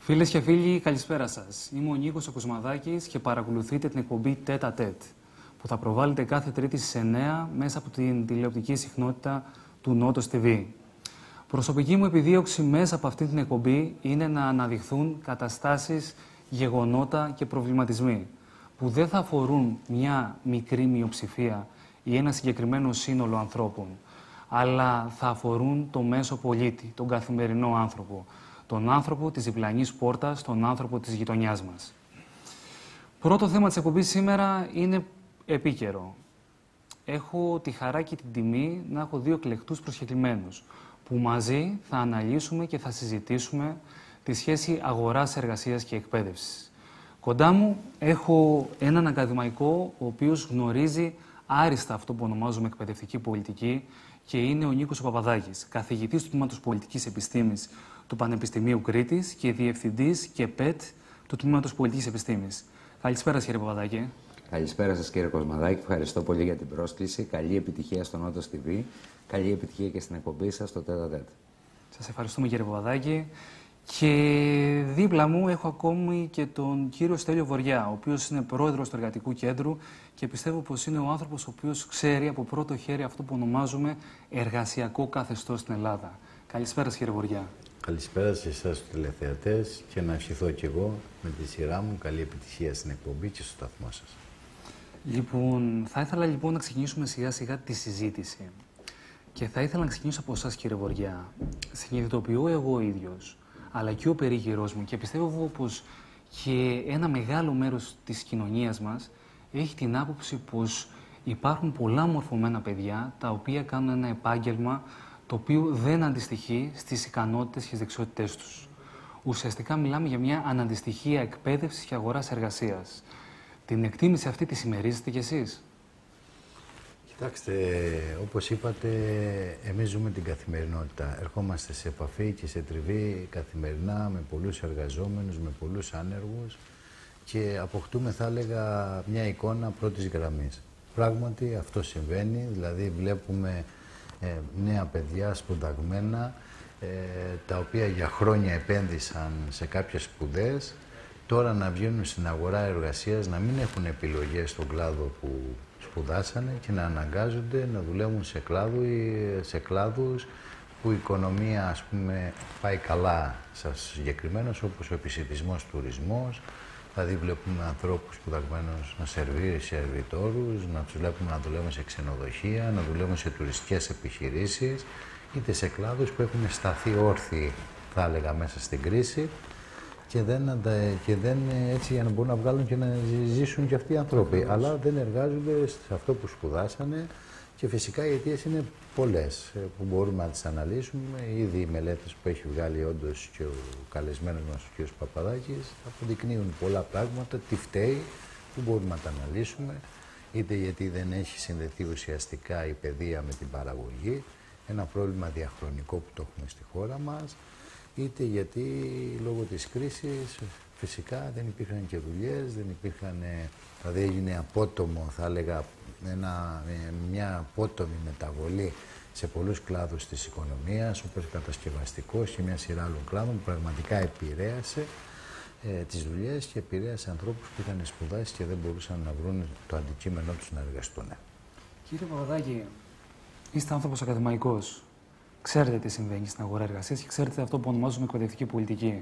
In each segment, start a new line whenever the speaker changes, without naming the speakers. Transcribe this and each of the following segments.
Φίλες και φίλοι, καλησπέρα σας. Είμαι ο Νίκος ο Κοσμαδάκης και παρακολουθείτε την εκπομπή Τέτα Τέτ, που θα προβάλλεται κάθε Τρίτη στις 9 μέσα από την τηλεοπτική συχνότητα του Νότος TV. Προσωπική μου επιδίωξη μέσα από αυτή την εκπομπή είναι να αναδειχθούν καταστάσεις, γεγονότα και προβληματισμοί που δεν θα αφορούν μια μικρή μειοψηφία ή ένα συγκεκριμένο σύνολο ανθρώπων, αλλά θα αφορούν το μέσο πολίτη, τον καθημερινό άνθρωπο, τον άνθρωπο της διπλανής πόρτας, τον άνθρωπο της γειτονιάς μας. Πρώτο θέμα της εκπομπής σήμερα είναι επίκαιρο. Έχω τη χαρά και την τιμή να έχω δύο εκλεκτούς προσκεκλημένους, που μαζί θα αναλύσουμε και θα συζητήσουμε τη σχέση αγοράς, εργασίας και εκπαίδευσης. Κοντά μου έχω έναν ακαδημαϊκό, ο οποίος γνωρίζει άριστα αυτό που ονομάζουμε εκπαιδευτική πολιτική και είναι ο Νίκος ο Παπαδάκης, καθηγητής του Τμήματος Πολιτικής Επιστήμης του Πανεπιστημίου Κρήτης και διευθυντής και ΠΕΤ του Τμήματος Πολιτικής Επιστήμης. Καλησπέρα, κύριε Παπαδάκη.
Καλησπέρα σας, κύριε Κοσμαδάκη. Ευχαριστώ πολύ για την πρόσκληση. Καλή επιτυχία στο Νότος TV. Καλή επιτυχία και στην εκπομπή σας στο Τέτα Τέτ.
Σας ευχαριστούμε, κύριε Παπαδάκη. Και δίπλα μου έχω ακόμη και τον κύριο Στέλιο Βοριά, ο οποίος είναι πρόεδρος του Εργατικού Κέντρου και πιστεύω πως είναι ο άνθρωπος ο οποίος ξέρει από πρώτο χέρι αυτό που ονομάζουμε εργασιακό καθεστώς στην Ελλάδα. Καλησπέρα, κύριε Βοριά.
Καλησπέρα σε εσάς τους τηλεθεατές και να ευχηθώ κι εγώ με τη σειρά μου καλή επιτυχία στην εκπομπή και στο σταθμό σας.
Λοιπόν, θα ήθελα λοιπόν να ξεκινήσουμε σιγά σιγά τη συζήτηση. Και θα ήθελα να ξεκινήσω από εσάς, κύριε Βοριά. Συνειδητοποιώ εγώ ίδιος, αλλά και ο περίγυρός μου, και πιστεύω πως και ένα μεγάλο μέρος της κοινωνίας μας έχει την άποψη πως υπάρχουν πολλά μορφωμένα παιδιά τα οποία κάνουν ένα επάγγελμα το οποίο δεν αντιστοιχεί στις ικανότητες και στις δεξιότητές τους. Ουσιαστικά μιλάμε για μια αναντιστοιχία εκπαίδευσης και αγοράς εργασίας. Την εκτίμηση αυτή τη συμμερίζετε κι εσείς?
Κοιτάξτε, όπως είπατε, εμείς ζούμε την καθημερινότητα. Ερχόμαστε σε επαφή και σε τριβή καθημερινά με πολλούς εργαζόμενους, με πολλούς άνεργους και αποκτούμε, θα έλεγα, μια εικόνα πρώτης γραμμής. Πράγματι αυτό συμβαίνει, δηλαδή βλέπουμε νέα παιδιά σπουδαγμένα, τα οποία για χρόνια επένδυσαν σε κάποιες σπουδές, τώρα να βγαίνουν στην αγορά εργασίας, να μην έχουν επιλογές στον κλάδο που σπουδάσανε και να αναγκάζονται να δουλεύουν σε κλάδους που η οικονομία, ας πούμε, πάει καλά σας συγκεκριμένος, όπως ο επισιτισμός, τουρισμός. Δηλαδή βλέπουμε ανθρώπους σπουδαγμένους να σερβιτόρους, να τους βλέπουμε να δουλεύουν σε ξενοδοχεία, να δουλεύουν σε τουριστικές επιχειρήσεις, είτε σε κλάδους που έχουν σταθεί όρθιοι, θα έλεγα, μέσα στην κρίση και δεν έτσι για να μπορούν να βγάλουν και να ζήσουν και αυτοί οι άνθρωποι. Αλλά δεν εργάζονται σε αυτό που σπουδάσανε και φυσικά οι αιτίες είναι πολλές που μπορούμε να τις αναλύσουμε. Ήδη οι μελέτες που έχει βγάλει όντως και ο καλεσμένος μας ο κ. Παπαδάκης αποδεικνύουν πολλά πράγματα, τι φταίει, που μπορούμε να τα αναλύσουμε, είτε γιατί δεν έχει συνδεθεί ουσιαστικά η παιδεία με την παραγωγή, ένα πρόβλημα διαχρονικό που το έχουμε στη χώρα μας, είτε γιατί λόγω της κρίσης φυσικά δεν υπήρχαν και δουλειές, δηλαδή έγινε απότομο, θα έλεγα, μια απότομη μεταβολή σε πολλούς κλάδους της οικονομίας, όπως ο κατασκευαστικός και μια σειρά άλλων κλάδων που πραγματικά επηρέασε τις δουλειές και επηρέασε ανθρώπους που είχαν σπουδάσει και δεν μπορούσαν να βρουν το αντικείμενό τους να εργαστούν.
Κύριε Παπαδάκη, είστε άνθρωπος ακαδημαϊκός. Ξέρετε τι συμβαίνει στην αγορά εργασίας και ξέρετε αυτό που ονομάζουμε εκπαιδευτική πολιτική.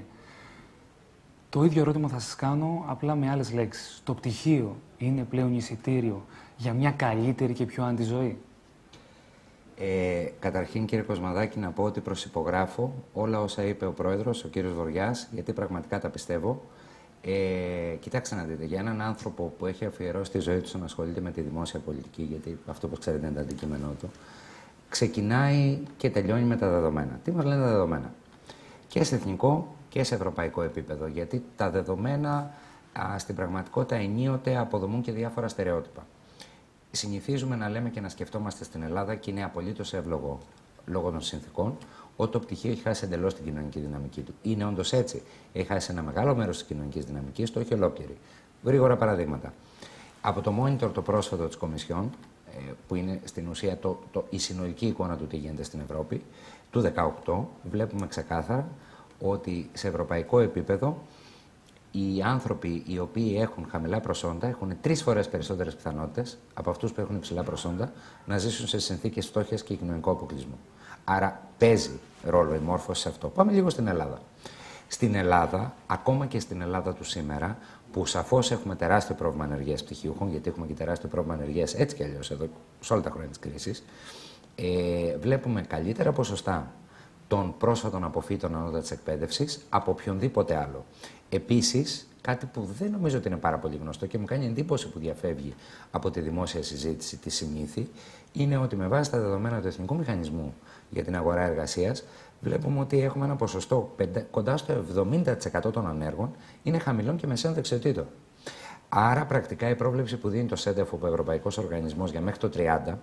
Το ίδιο ερώτημα θα σας κάνω, απλά με άλλες λέξεις. Το πτυχίο είναι πλέον εισιτήριο για μια καλύτερη και πιο άνετη ζωή?
Καταρχήν, κύριε Κοσμαδάκη, να πω ότι προσυπογράφω όλα όσα είπε ο πρόεδρος, ο κύριος Βοριάς, γιατί πραγματικά τα πιστεύω. Κοιτάξτε να δείτε, για έναν άνθρωπο που έχει αφιερώσει τη ζωή του να ασχολείται με τη δημόσια πολιτική, γιατί αυτό, όπως ξέρετε, είναι το αντικείμενό του, ξεκινάει και τελειώνει με τα δεδομένα. Τι μας λένε τα δεδομένα? Και σε εθνικό και σε ευρωπαϊκό επίπεδο, γιατί τα δεδομένα στην πραγματικότητα ενίοτε αποδομούν και διάφορα στερεότυπα. Συνηθίζουμε να λέμε και να σκεφτόμαστε στην Ελλάδα, και είναι απολύτως εύλογο λόγω των συνθήκων, ότι το πτυχίο έχει χάσει εντελώς την κοινωνική δυναμική του. Είναι όντως έτσι? Έχει χάσει ένα μεγάλο μέρος της κοινωνικής δυναμικής, το όχι ολόκληρη. Γρήγορα παραδείγματα. Από το monitor το πρόσφατο της Κομισιόν, που είναι στην ουσία η συνολική εικόνα του τι γίνεται στην Ευρώπη, του 2018, βλέπουμε ξεκάθαρα ότι σε ευρωπαϊκό επίπεδο οι άνθρωποι οι οποίοι έχουν χαμηλά προσόντα έχουν 3 φορές περισσότερες πιθανότητες από αυτούς που έχουν υψηλά προσόντα να ζήσουν σε συνθήκες φτώχειας και κοινωνικού αποκλεισμού. Άρα παίζει ρόλο η μόρφωση σε αυτό. Πάμε λίγο στην Ελλάδα. Στην Ελλάδα, ακόμα και στην Ελλάδα του σήμερα, που σαφώς έχουμε τεράστιο πρόβλημα ανεργίας πτυχιούχων, γιατί έχουμε και τεράστιο πρόβλημα ανεργίας έτσι κι αλλιώς εδώ, σε όλα τα χρόνια της κρίσης, βλέπουμε καλύτερα ποσοστά των πρόσφατων αποφύτων ανώτατης εκπαίδευσης από οποιονδήποτε άλλο. Επίσης, κάτι που δεν νομίζω ότι είναι πάρα πολύ γνωστό και μου κάνει εντύπωση που διαφεύγει από τη δημόσια συζήτηση, τη συνήθη, είναι ότι με βάση τα δεδομένα του Εθνικού Μηχανισμού για την Αγορά Εργασίας, βλέπουμε ότι έχουμε ένα ποσοστό κοντά στο 70% των ανέργων είναι χαμηλών και μεσαίων δεξιοτήτων. Άρα, πρακτικά η πρόβλεψη που δίνει το ΣΕΝΤΕΦ, ο Ευρωπαϊκός Οργανισμός, για μέχρι το 30,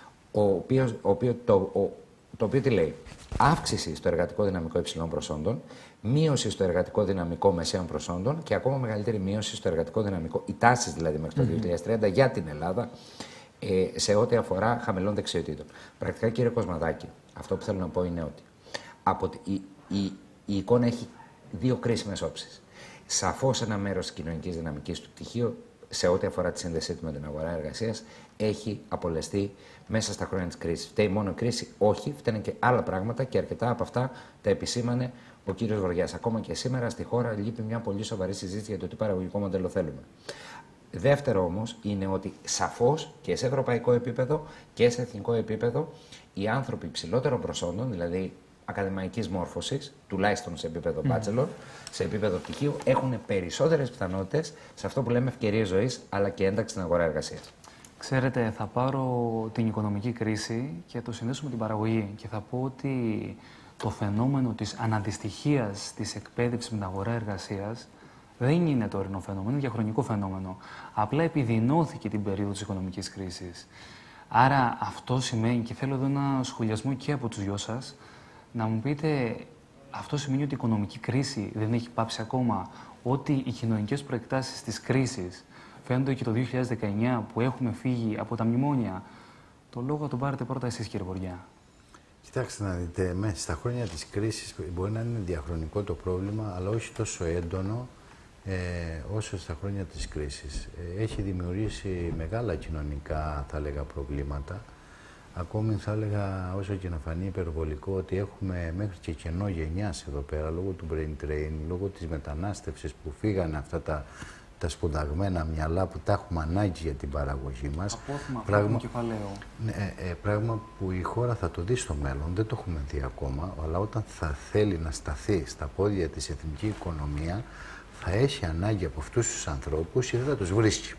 το οποίο τι λέει? Αύξηση στο εργατικό δυναμικό υψηλών προσόντων, μείωση στο εργατικό δυναμικό μεσαίων προσόντων και ακόμα μεγαλύτερη μείωση στο εργατικό δυναμικό, οι τάσεις δηλαδή μέχρι το 2030 για την Ελλάδα, σε ό,τι αφορά χαμηλών δεξιοτήτων. Πρακτικά, κύριε Κοσμαδάκη, αυτό που θέλω να πω είναι ότι η εικόνα έχει 2 κρίσιμες όψεις. Σαφώς ένα μέρος της κοινωνικής δυναμικής του πτυχίου, σε ό,τι αφορά τη σύνδεσή του με την αγορά εργασίας, έχει απολεστεί μέσα στα χρόνια της κρίσης. Φταίει μόνο η κρίση? Όχι, φταίνε και άλλα πράγματα και αρκετά από αυτά τα επισήμανε ο κύριος Βορειάς. Ακόμα και σήμερα στη χώρα λείπει μια πολύ σοβαρή συζήτηση για το τι παραγωγικό μοντέλο θέλουμε. Δεύτερο όμως είναι ότι σαφώς και σε ευρωπαϊκό επίπεδο και σε εθνικό επίπεδο οι άνθρωποι υψηλότερων προσόντων, δηλαδή ακαδημαϊκής μόρφωσης, τουλάχιστον σε επίπεδο bachelor, σε επίπεδο πτυχίου, έχουν περισσότερες πιθανότητες σε αυτό που λέμε ευκαιρίες ζωής, αλλά και ένταξη στην αγορά εργασίας.
Ξέρετε, θα πάρω την οικονομική κρίση και το συνδέσω με την παραγωγή και θα πω ότι το φαινόμενο της αναντιστοιχίας της εκπαίδευσης με την αγορά εργασίας δεν είναι τωρινό φαινόμενο, είναι διαχρονικό φαινόμενο. Απλά επιδεινώθηκε την περίοδο της οικονομικής κρίσης. Άρα αυτό σημαίνει, και θέλω εδώ ένα σχολιασμό και από τους δυο σας, να μου πείτε, αυτό σημαίνει ότι η οικονομική κρίση δεν έχει πάψει ακόμα, ότι οι κοινωνικές προεκτάσεις της κρίσης φαίνονται και το 2019 που έχουμε φύγει από τα μνημόνια? Το λόγο θα τον πάρετε πρώτα εσείς, κύριε Βοριά.
Κοιτάξτε να δείτε, μέσα στα χρόνια της κρίσης μπορεί να είναι διαχρονικό το πρόβλημα, αλλά όχι τόσο έντονο όσο στα χρόνια της κρίσης. Έχει δημιουργήσει μεγάλα κοινωνικά, θα έλεγα, προβλήματα. Ακόμη θα έλεγα, όσο και να φανεί υπερβολικό, ότι έχουμε μέχρι και κενό γενιάς εδώ πέρα, λόγω του brain drain, λόγω της μετανάστευσης που φύγανε αυτά τα σπουδαγμένα μυαλά που τα έχουμε ανάγκη για την παραγωγή μας. Πράγμα που η χώρα θα το δει στο μέλλον, δεν το έχουμε δει ακόμα, αλλά όταν θα θέλει να σταθεί στα πόδια της εθνική οικονομία, θα έχει ανάγκη από αυτούς τους ανθρώπους και δεν θα τους βρίσκει.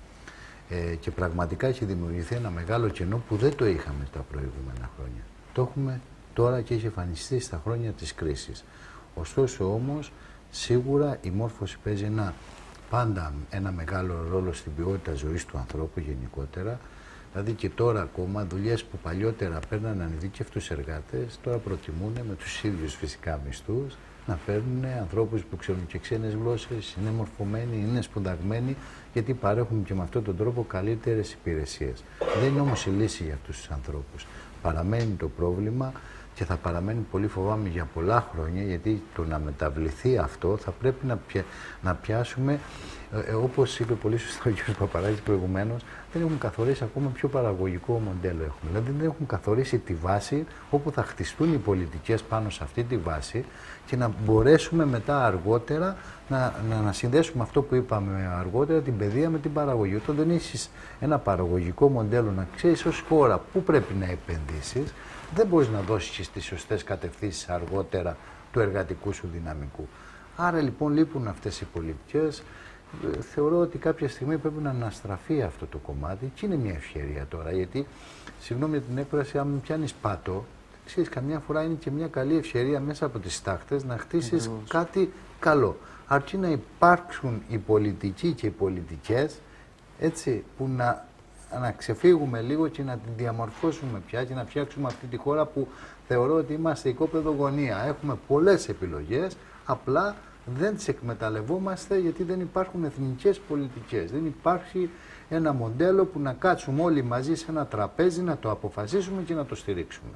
Και πραγματικά έχει δημιουργηθεί ένα μεγάλο κενό που δεν το είχαμε τα προηγούμενα χρόνια. Το έχουμε τώρα και έχει εμφανιστεί στα χρόνια της κρίσης. Ωστόσο όμως, σίγουρα η μόρφωση παίζει πάντα ένα μεγάλο ρόλο στην ποιότητα ζωής του ανθρώπου γενικότερα. Δηλαδή και τώρα ακόμα δουλειές που παλιότερα παίρναν ανειδίκευτους εργάτες, τώρα προτιμούν με τους ίδιους φυσικά μισθούς να φέρνουν ανθρώπους που ξέρουν και ξένες γλώσσες, είναι μορφωμένοι, είναι σπουδαγμένοι, γιατί παρέχουν και με αυτόν τον τρόπο καλύτερες υπηρεσίες. Δεν είναι όμως η λύση για αυτούς τους ανθρώπους. Παραμένει το πρόβλημα και θα παραμένει, πολύ φοβάμαι, για πολλά χρόνια, γιατί το να μεταβληθεί αυτό θα πρέπει να πιάσουμε, όπως είπε πολύ σωστά ο κ. Παπαράκης προηγουμένως, δεν έχουν καθορίσει ακόμα ποιο παραγωγικό μοντέλο έχουμε. Δηλαδή δεν έχουν καθορίσει τη βάση όπου θα χτιστούν οι πολιτικές πάνω σε αυτή τη βάση και να μπορέσουμε μετά αργότερα να συνδέσουμε αυτό που είπαμε αργότερα, την παιδεία με την παραγωγή. Όταν δεν έχεις ένα παραγωγικό μοντέλο, να ξέρεις ως χώρα πού πρέπει να επενδύσεις, δεν μπορείς να δώσεις τις σωστές κατευθύνσεις αργότερα του εργατικού σου δυναμικού. Άρα λοιπόν λείπουν αυτές οι πολιτικές. Θεωρώ ότι κάποια στιγμή πρέπει να αναστραφεί αυτό το κομμάτι και είναι μια ευκαιρία τώρα, γιατί, συγγνώμη για την έκφραση, αν πιάνεις πάτο, ξέρεις, καμιά φορά είναι και μια καλή ευκαιρία μέσα από τις τάχτες να χτίσεις κάτι καλό. Αρκεί να υπάρξουν οι πολιτικοί και οι πολιτικές, έτσι, που να ξεφύγουμε λίγο και να την διαμορφώσουμε πια και να φτιάξουμε αυτή τη χώρα που θεωρώ ότι είμαστε οικόπεδο γωνία. Έχουμε πολλές επιλογές, απλά δεν τις εκμεταλλευόμαστε γιατί δεν υπάρχουν εθνικές πολιτικές. Δεν υπάρχει ένα μοντέλο που να κάτσουμε όλοι μαζί σε ένα τραπέζι, να το αποφασίσουμε και να το στηρίξουμε.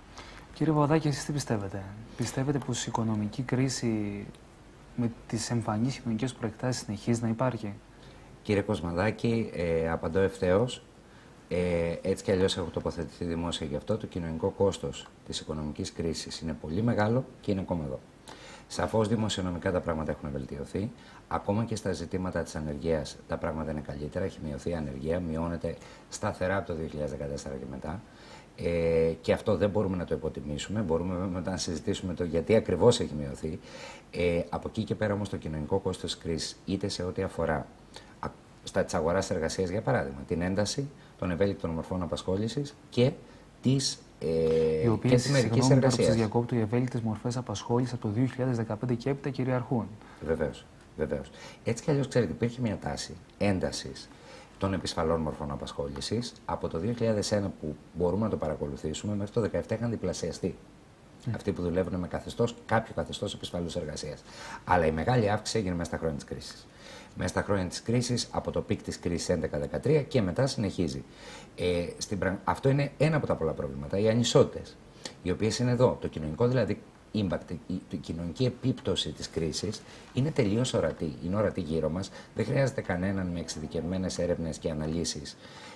Κύριε Παπαδάκη, εσείς τι πιστεύετε? Πιστεύετε πως η οικονομική κρίση με τις εμφανείς κοινωνικές προεκτάσεις συνεχίζει να υπάρχει?
Κύριε Κοσμαδάκη, απαντώ ευθέως. Έτσι κι αλλιώς έχω τοποθετηθεί δημόσια γι' αυτό. Το κοινωνικό κόστος της οικονομικής κρίσης είναι πολύ μεγάλο και είναι ακόμα εδώ. Σαφώς δημοσιονομικά τα πράγματα έχουν βελτιωθεί. Ακόμα και στα ζητήματα της ανεργίας τα πράγματα είναι καλύτερα. Έχει μειωθεί η ανεργία, μειώνεται σταθερά από το 2014 και μετά. Και αυτό δεν μπορούμε να το υποτιμήσουμε. Μπορούμε μετά να συζητήσουμε το γιατί ακριβώς έχει μειωθεί. Από εκεί και πέρα όμως το κοινωνικό κόστος της κρίσης, είτε σε ό,τι αφορά στα της αγοράς εργασίας, για παράδειγμα, την ένταση των ευέλικτων μορφών απασχόλησης και της μερικής εργασίας.
Σας διακόπτω, οι ευέλικτες μορφές απασχόλησης από το 2015 και έπειτα κυριαρχούν.
Βεβαίως, βεβαίως. Έτσι κι αλλιώς, ξέρετε, υπήρχε μια τάση έντασης των επισφαλών μορφών απασχόλησης. Από το 2001 που μπορούμε να το παρακολουθήσουμε, μέχρι το 2017 είχαν διπλασιαστεί. Αυτοί που δουλεύουν με κάποιο καθεστώς επισφαλούς εργασίας. Αλλά η μεγάλη αύξηση έγινε μέσα στα χρόνια της κρίσης. Μέσα στα χρόνια της κρίσης, από το πικ της κρίσης 11-13 και μετά συνεχίζει. Αυτό είναι ένα από τα πολλά προβλήματα. Οι ανισότητες, οι οποίες είναι εδώ. Το κοινωνικό δηλαδή impact, η κοινωνική επίπτωση της κρίσης είναι τελείως ορατή. Είναι ορατή γύρω μας. Δεν χρειάζεται κανέναν με εξειδικευμένες έρευνες και αναλύσεις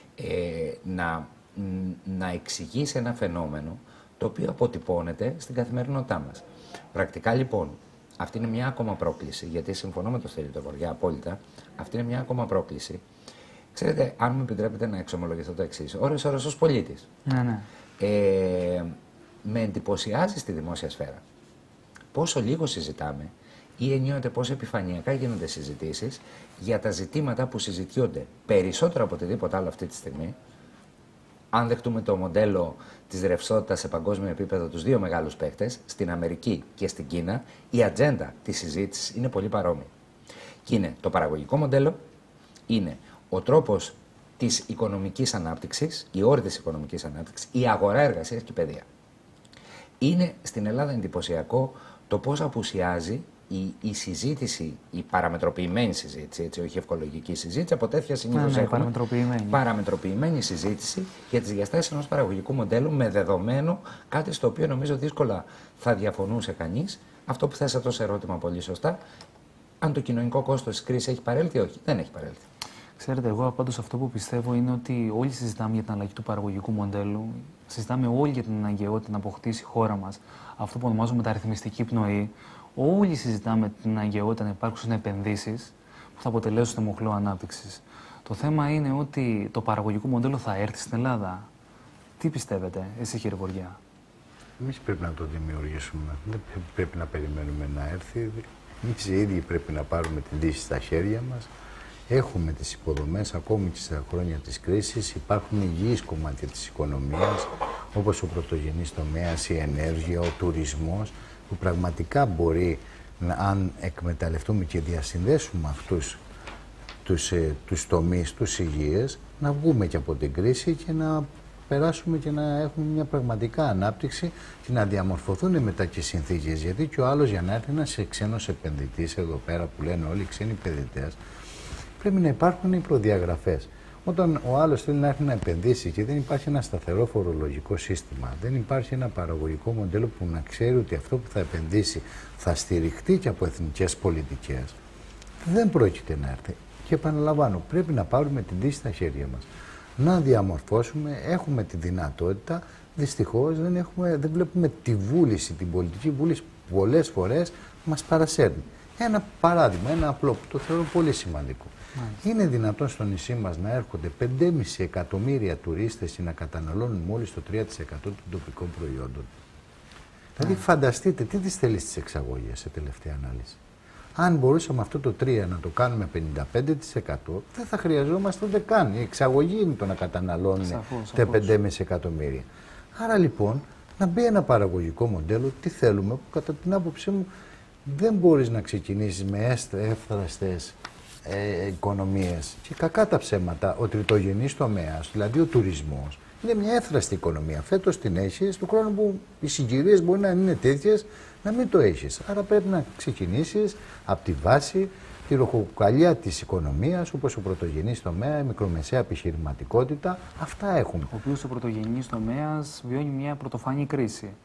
να εξηγήσει ένα φαινόμενο το οποίο αποτυπώνεται στην καθημερινότητά μας. Πρακτικά λοιπόν, αυτή είναι μια ακόμα πρόκληση, γιατί συμφωνώ με τον Στέλιο τον Βοριά απόλυτα, αυτή είναι μια ακόμα πρόκληση. Ξέρετε, αν μου επιτρέπετε να εξομολογηθώ το εξής, ώρες ως πολίτης, με εντυπωσιάζει στη δημόσια σφαίρα πόσο λίγο συζητάμε ή ενίοτε πόσο επιφανειακά γίνονται συζητήσεις για τα ζητήματα που συζητιούνται περισσότερο από οτιδήποτε άλλο αυτή τη στιγμή. Αν δεχτούμε το μοντέλο της ρευστότητας σε παγκόσμιο επίπεδο, τους δύο μεγάλους παίκτες, στην Αμερική και στην Κίνα, η ατζέντα της συζήτησης είναι πολύ παρόμοια. Και είναι το παραγωγικό μοντέλο, είναι ο τρόπος της οικονομικής ανάπτυξης, η όρη της οικονομικής ανάπτυξης, η αγορά εργασίας και η παιδεία. Είναι στην Ελλάδα εντυπωσιακό το πώς απουσιάζει η συζήτηση, η παραμετροποιημένη συζήτηση, έτσι, όχι ευκολογική συζήτηση, από τέτοια συνήθως έχουμε παραμετροποιημένη συζήτηση για τις διαστάσεις ενός παραγωγικού μοντέλου με δεδομένο κάτι στο οποίο νομίζω δύσκολα θα διαφωνούσε κανείς. Αυτό που θέσατε ως ερώτημα πολύ σωστά, αν το κοινωνικό κόστος της κρίσης έχει παρέλθει ή όχι. Δεν έχει παρέλθει.
Ξέρετε, εγώ πάντως αυτό που πιστεύω είναι ότι όλοι συζητάμε για την αλλαγή του παραγωγικού μοντέλου, συζητάμε όλοι για την αναγκαιότητα να αποκτήσει η χώρα μας αυτό που ονομάζουμε μεταρρυθμιστική πνοή. Όλοι συζητάμε την αναγκαιότητα να υπάρξουν επενδύσεις που θα αποτελέσουν μοχλό ανάπτυξης. Το θέμα είναι ότι το παραγωγικό μοντέλο θα έρθει στην Ελλάδα. Τι πιστεύετε, εσείς κύριε Βοριά?
Εμείς πρέπει να το δημιουργήσουμε. Δεν πρέπει να περιμένουμε να έρθει. Εμείς οι ίδιοι πρέπει να πάρουμε την λύση στα χέρια μας. Έχουμε τις υποδομές, ακόμη και στα χρόνια της κρίσης. Υπάρχουν υγιείς κομμάτια της οικονομίας, όπως ο πρωτογενής τομέας, η ενέργεια, ο τουρισμός, που πραγματικά μπορεί, αν εκμεταλλευτούμε και διασυνδέσουμε αυτούς τους τομείς, τους υγιές, να βγούμε και από την κρίση και να περάσουμε και να έχουμε μια πραγματικά ανάπτυξη και να διαμορφωθούν μετά και οι συνθήκες. Γιατί και ο άλλος, για να έρθει ένας ξένος επενδυτής εδώ πέρα, που λένε όλοι οι ξένοι επενδυτές, πρέπει να υπάρχουν οι προδιαγραφές. Όταν ο άλλος θέλει να έρθει να επενδύσει και δεν υπάρχει ένα σταθερό φορολογικό σύστημα, δεν υπάρχει ένα παραγωγικό μοντέλο που να ξέρει ότι αυτό που θα επενδύσει θα στηριχτεί και από εθνικές πολιτικές, δεν πρόκειται να έρθει. Και επαναλαμβάνω, πρέπει να πάρουμε την λύση στα χέρια μας. Να διαμορφώσουμε, έχουμε τη δυνατότητα, δυστυχώς δεν βλέπουμε τη βούληση, την πολιτική βούληση που πολλές φορές μας παρασέρνει. Ένα παράδειγμα, ένα απλό που το θεωρώ πολύ σημαντικό. Είναι δυνατόν στο νησί μας να έρχονται 5,5 εκατομμύρια τουρίστες και να καταναλώνουν μόλις το 3% των τοπικών προϊόντων? Δηλαδή φανταστείτε τι τις θέλει στις εξαγωγές σε τελευταία ανάλυση. Αν μπορούσαμε αυτό το 3% να το κάνουμε 55%, δεν θα χρειαζόμαστε ούτε καν. Η εξαγωγή είναι το να καταναλώνουν τα 5,5 εκατομμύρια. Άρα λοιπόν να μπει ένα παραγωγικό μοντέλο, τι θέλουμε, που κατά την άποψή μου δεν μπορείς να ξεκινήσεις με εύθραστες οικονομίες. Και κακά τα ψέματα, ο τριτογενής τομέας, δηλαδή ο τουρισμός, είναι μια εύθραστη οικονομία. Φέτος την έχεις, του χρόνου που οι συγκυρίες μπορεί να είναι τέτοιες, να μην το έχεις. Άρα πρέπει να ξεκινήσεις από τη βάση, τη ροχοκοκαλιά της οικονομίας, όπως ο πρωτογενής τομέα, η μικρομεσαία επιχειρηματικότητα. Αυτά έχουμε.
Ο οποίος ο πρωτογενής τομέας βιώνει μια πρωτοφανή κρίση.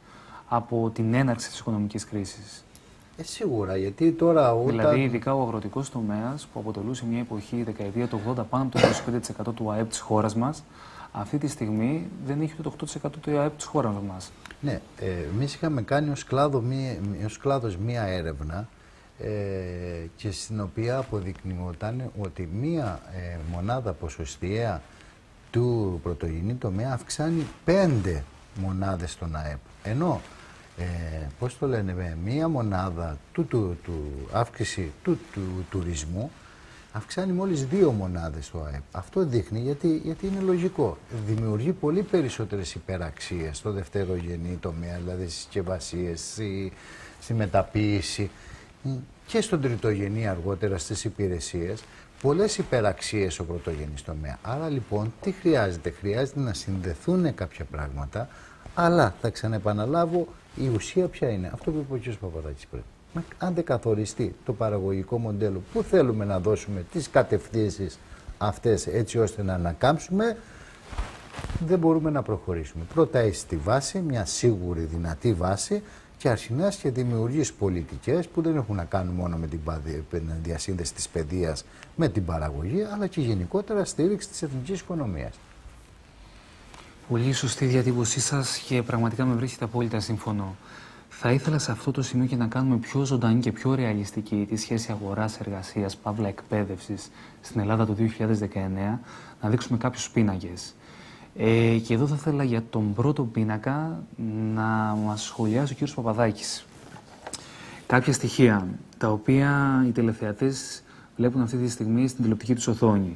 από την έναρξη της οικονομικής κρίσης.
Σίγουρα, γιατί τώρα
Δηλαδή, ειδικά ο αγροτικός τομέας, που αποτελούσε μια εποχή, η δεκαετία του 80, πάνω από το 25% του ΑΕΠ της χώρας μας, αυτή τη στιγμή δεν έχει το 8% του ΑΕΠ της χώρας μας.
Ναι, εμείς είχαμε κάνει ως κλάδος μία έρευνα και στην οποία αποδεικνυόταν ότι μία μονάδα ποσοστιαία του πρωτογενή τομέα αυξάνει 5 μονάδες στον ΑΕΠ. Ενώ, πώς το λένε, μία μονάδα του αύξηση του τουρισμού αυξάνει μόλις 2 μονάδες στο ΑΕΠ. Αυτό δείχνει γιατί είναι λογικό. Δημιουργεί πολύ περισσότερες υπεραξίες στο δευτερογενή τομέα, δηλαδή στις συσκευασίες, στη μεταποίηση και στον τριτογενή αργότερα στις υπηρεσίες. Πολλές υπεραξίες ο πρωτογενής τομέα. Άρα λοιπόν τι χρειάζεται? Χρειάζεται να συνδεθούν κάποια πράγματα, αλλά θα ξαναεπαναλάβω, η ουσία ποια είναι? Αυτό που είπε ο κ. Παπαδάκης πριν. Αν δεν καθοριστεί το παραγωγικό μοντέλο που θέλουμε να δώσουμε τις κατευθύνσεις αυτές έτσι ώστε να ανακάμψουμε, δεν μπορούμε να προχωρήσουμε. Πρώτα έχεις τη βάση, μια σίγουρη δυνατή βάση, και αρχινάς και δημιουργείς πολιτικές που δεν έχουν να κάνουν μόνο με την διασύνδεση της παιδείας με την παραγωγή, αλλά και γενικότερα στήριξη της εθνικής οικονομίας.
Πολύ σωστή διατύπωσή σας και πραγματικά με βρίσκεται απόλυτα σύμφωνο. Θα ήθελα σε αυτό το σημείο και να κάνουμε πιο ζωντανή και πιο ρεαλιστική τη σχέση αγοράς-εργασίας, παύλα εκπαίδευσης στην Ελλάδα το 2019, να δείξουμε κάποιους πίνακες. Και εδώ θα ήθελα για τον πρώτο πίνακα να μας σχολιάσει ο κ. Παπαδάκης. Κάποια στοιχεία, τα οποία οι τηλεθεατές βλέπουν αυτή τη στιγμή στην τηλεοπτική τους οθόνη.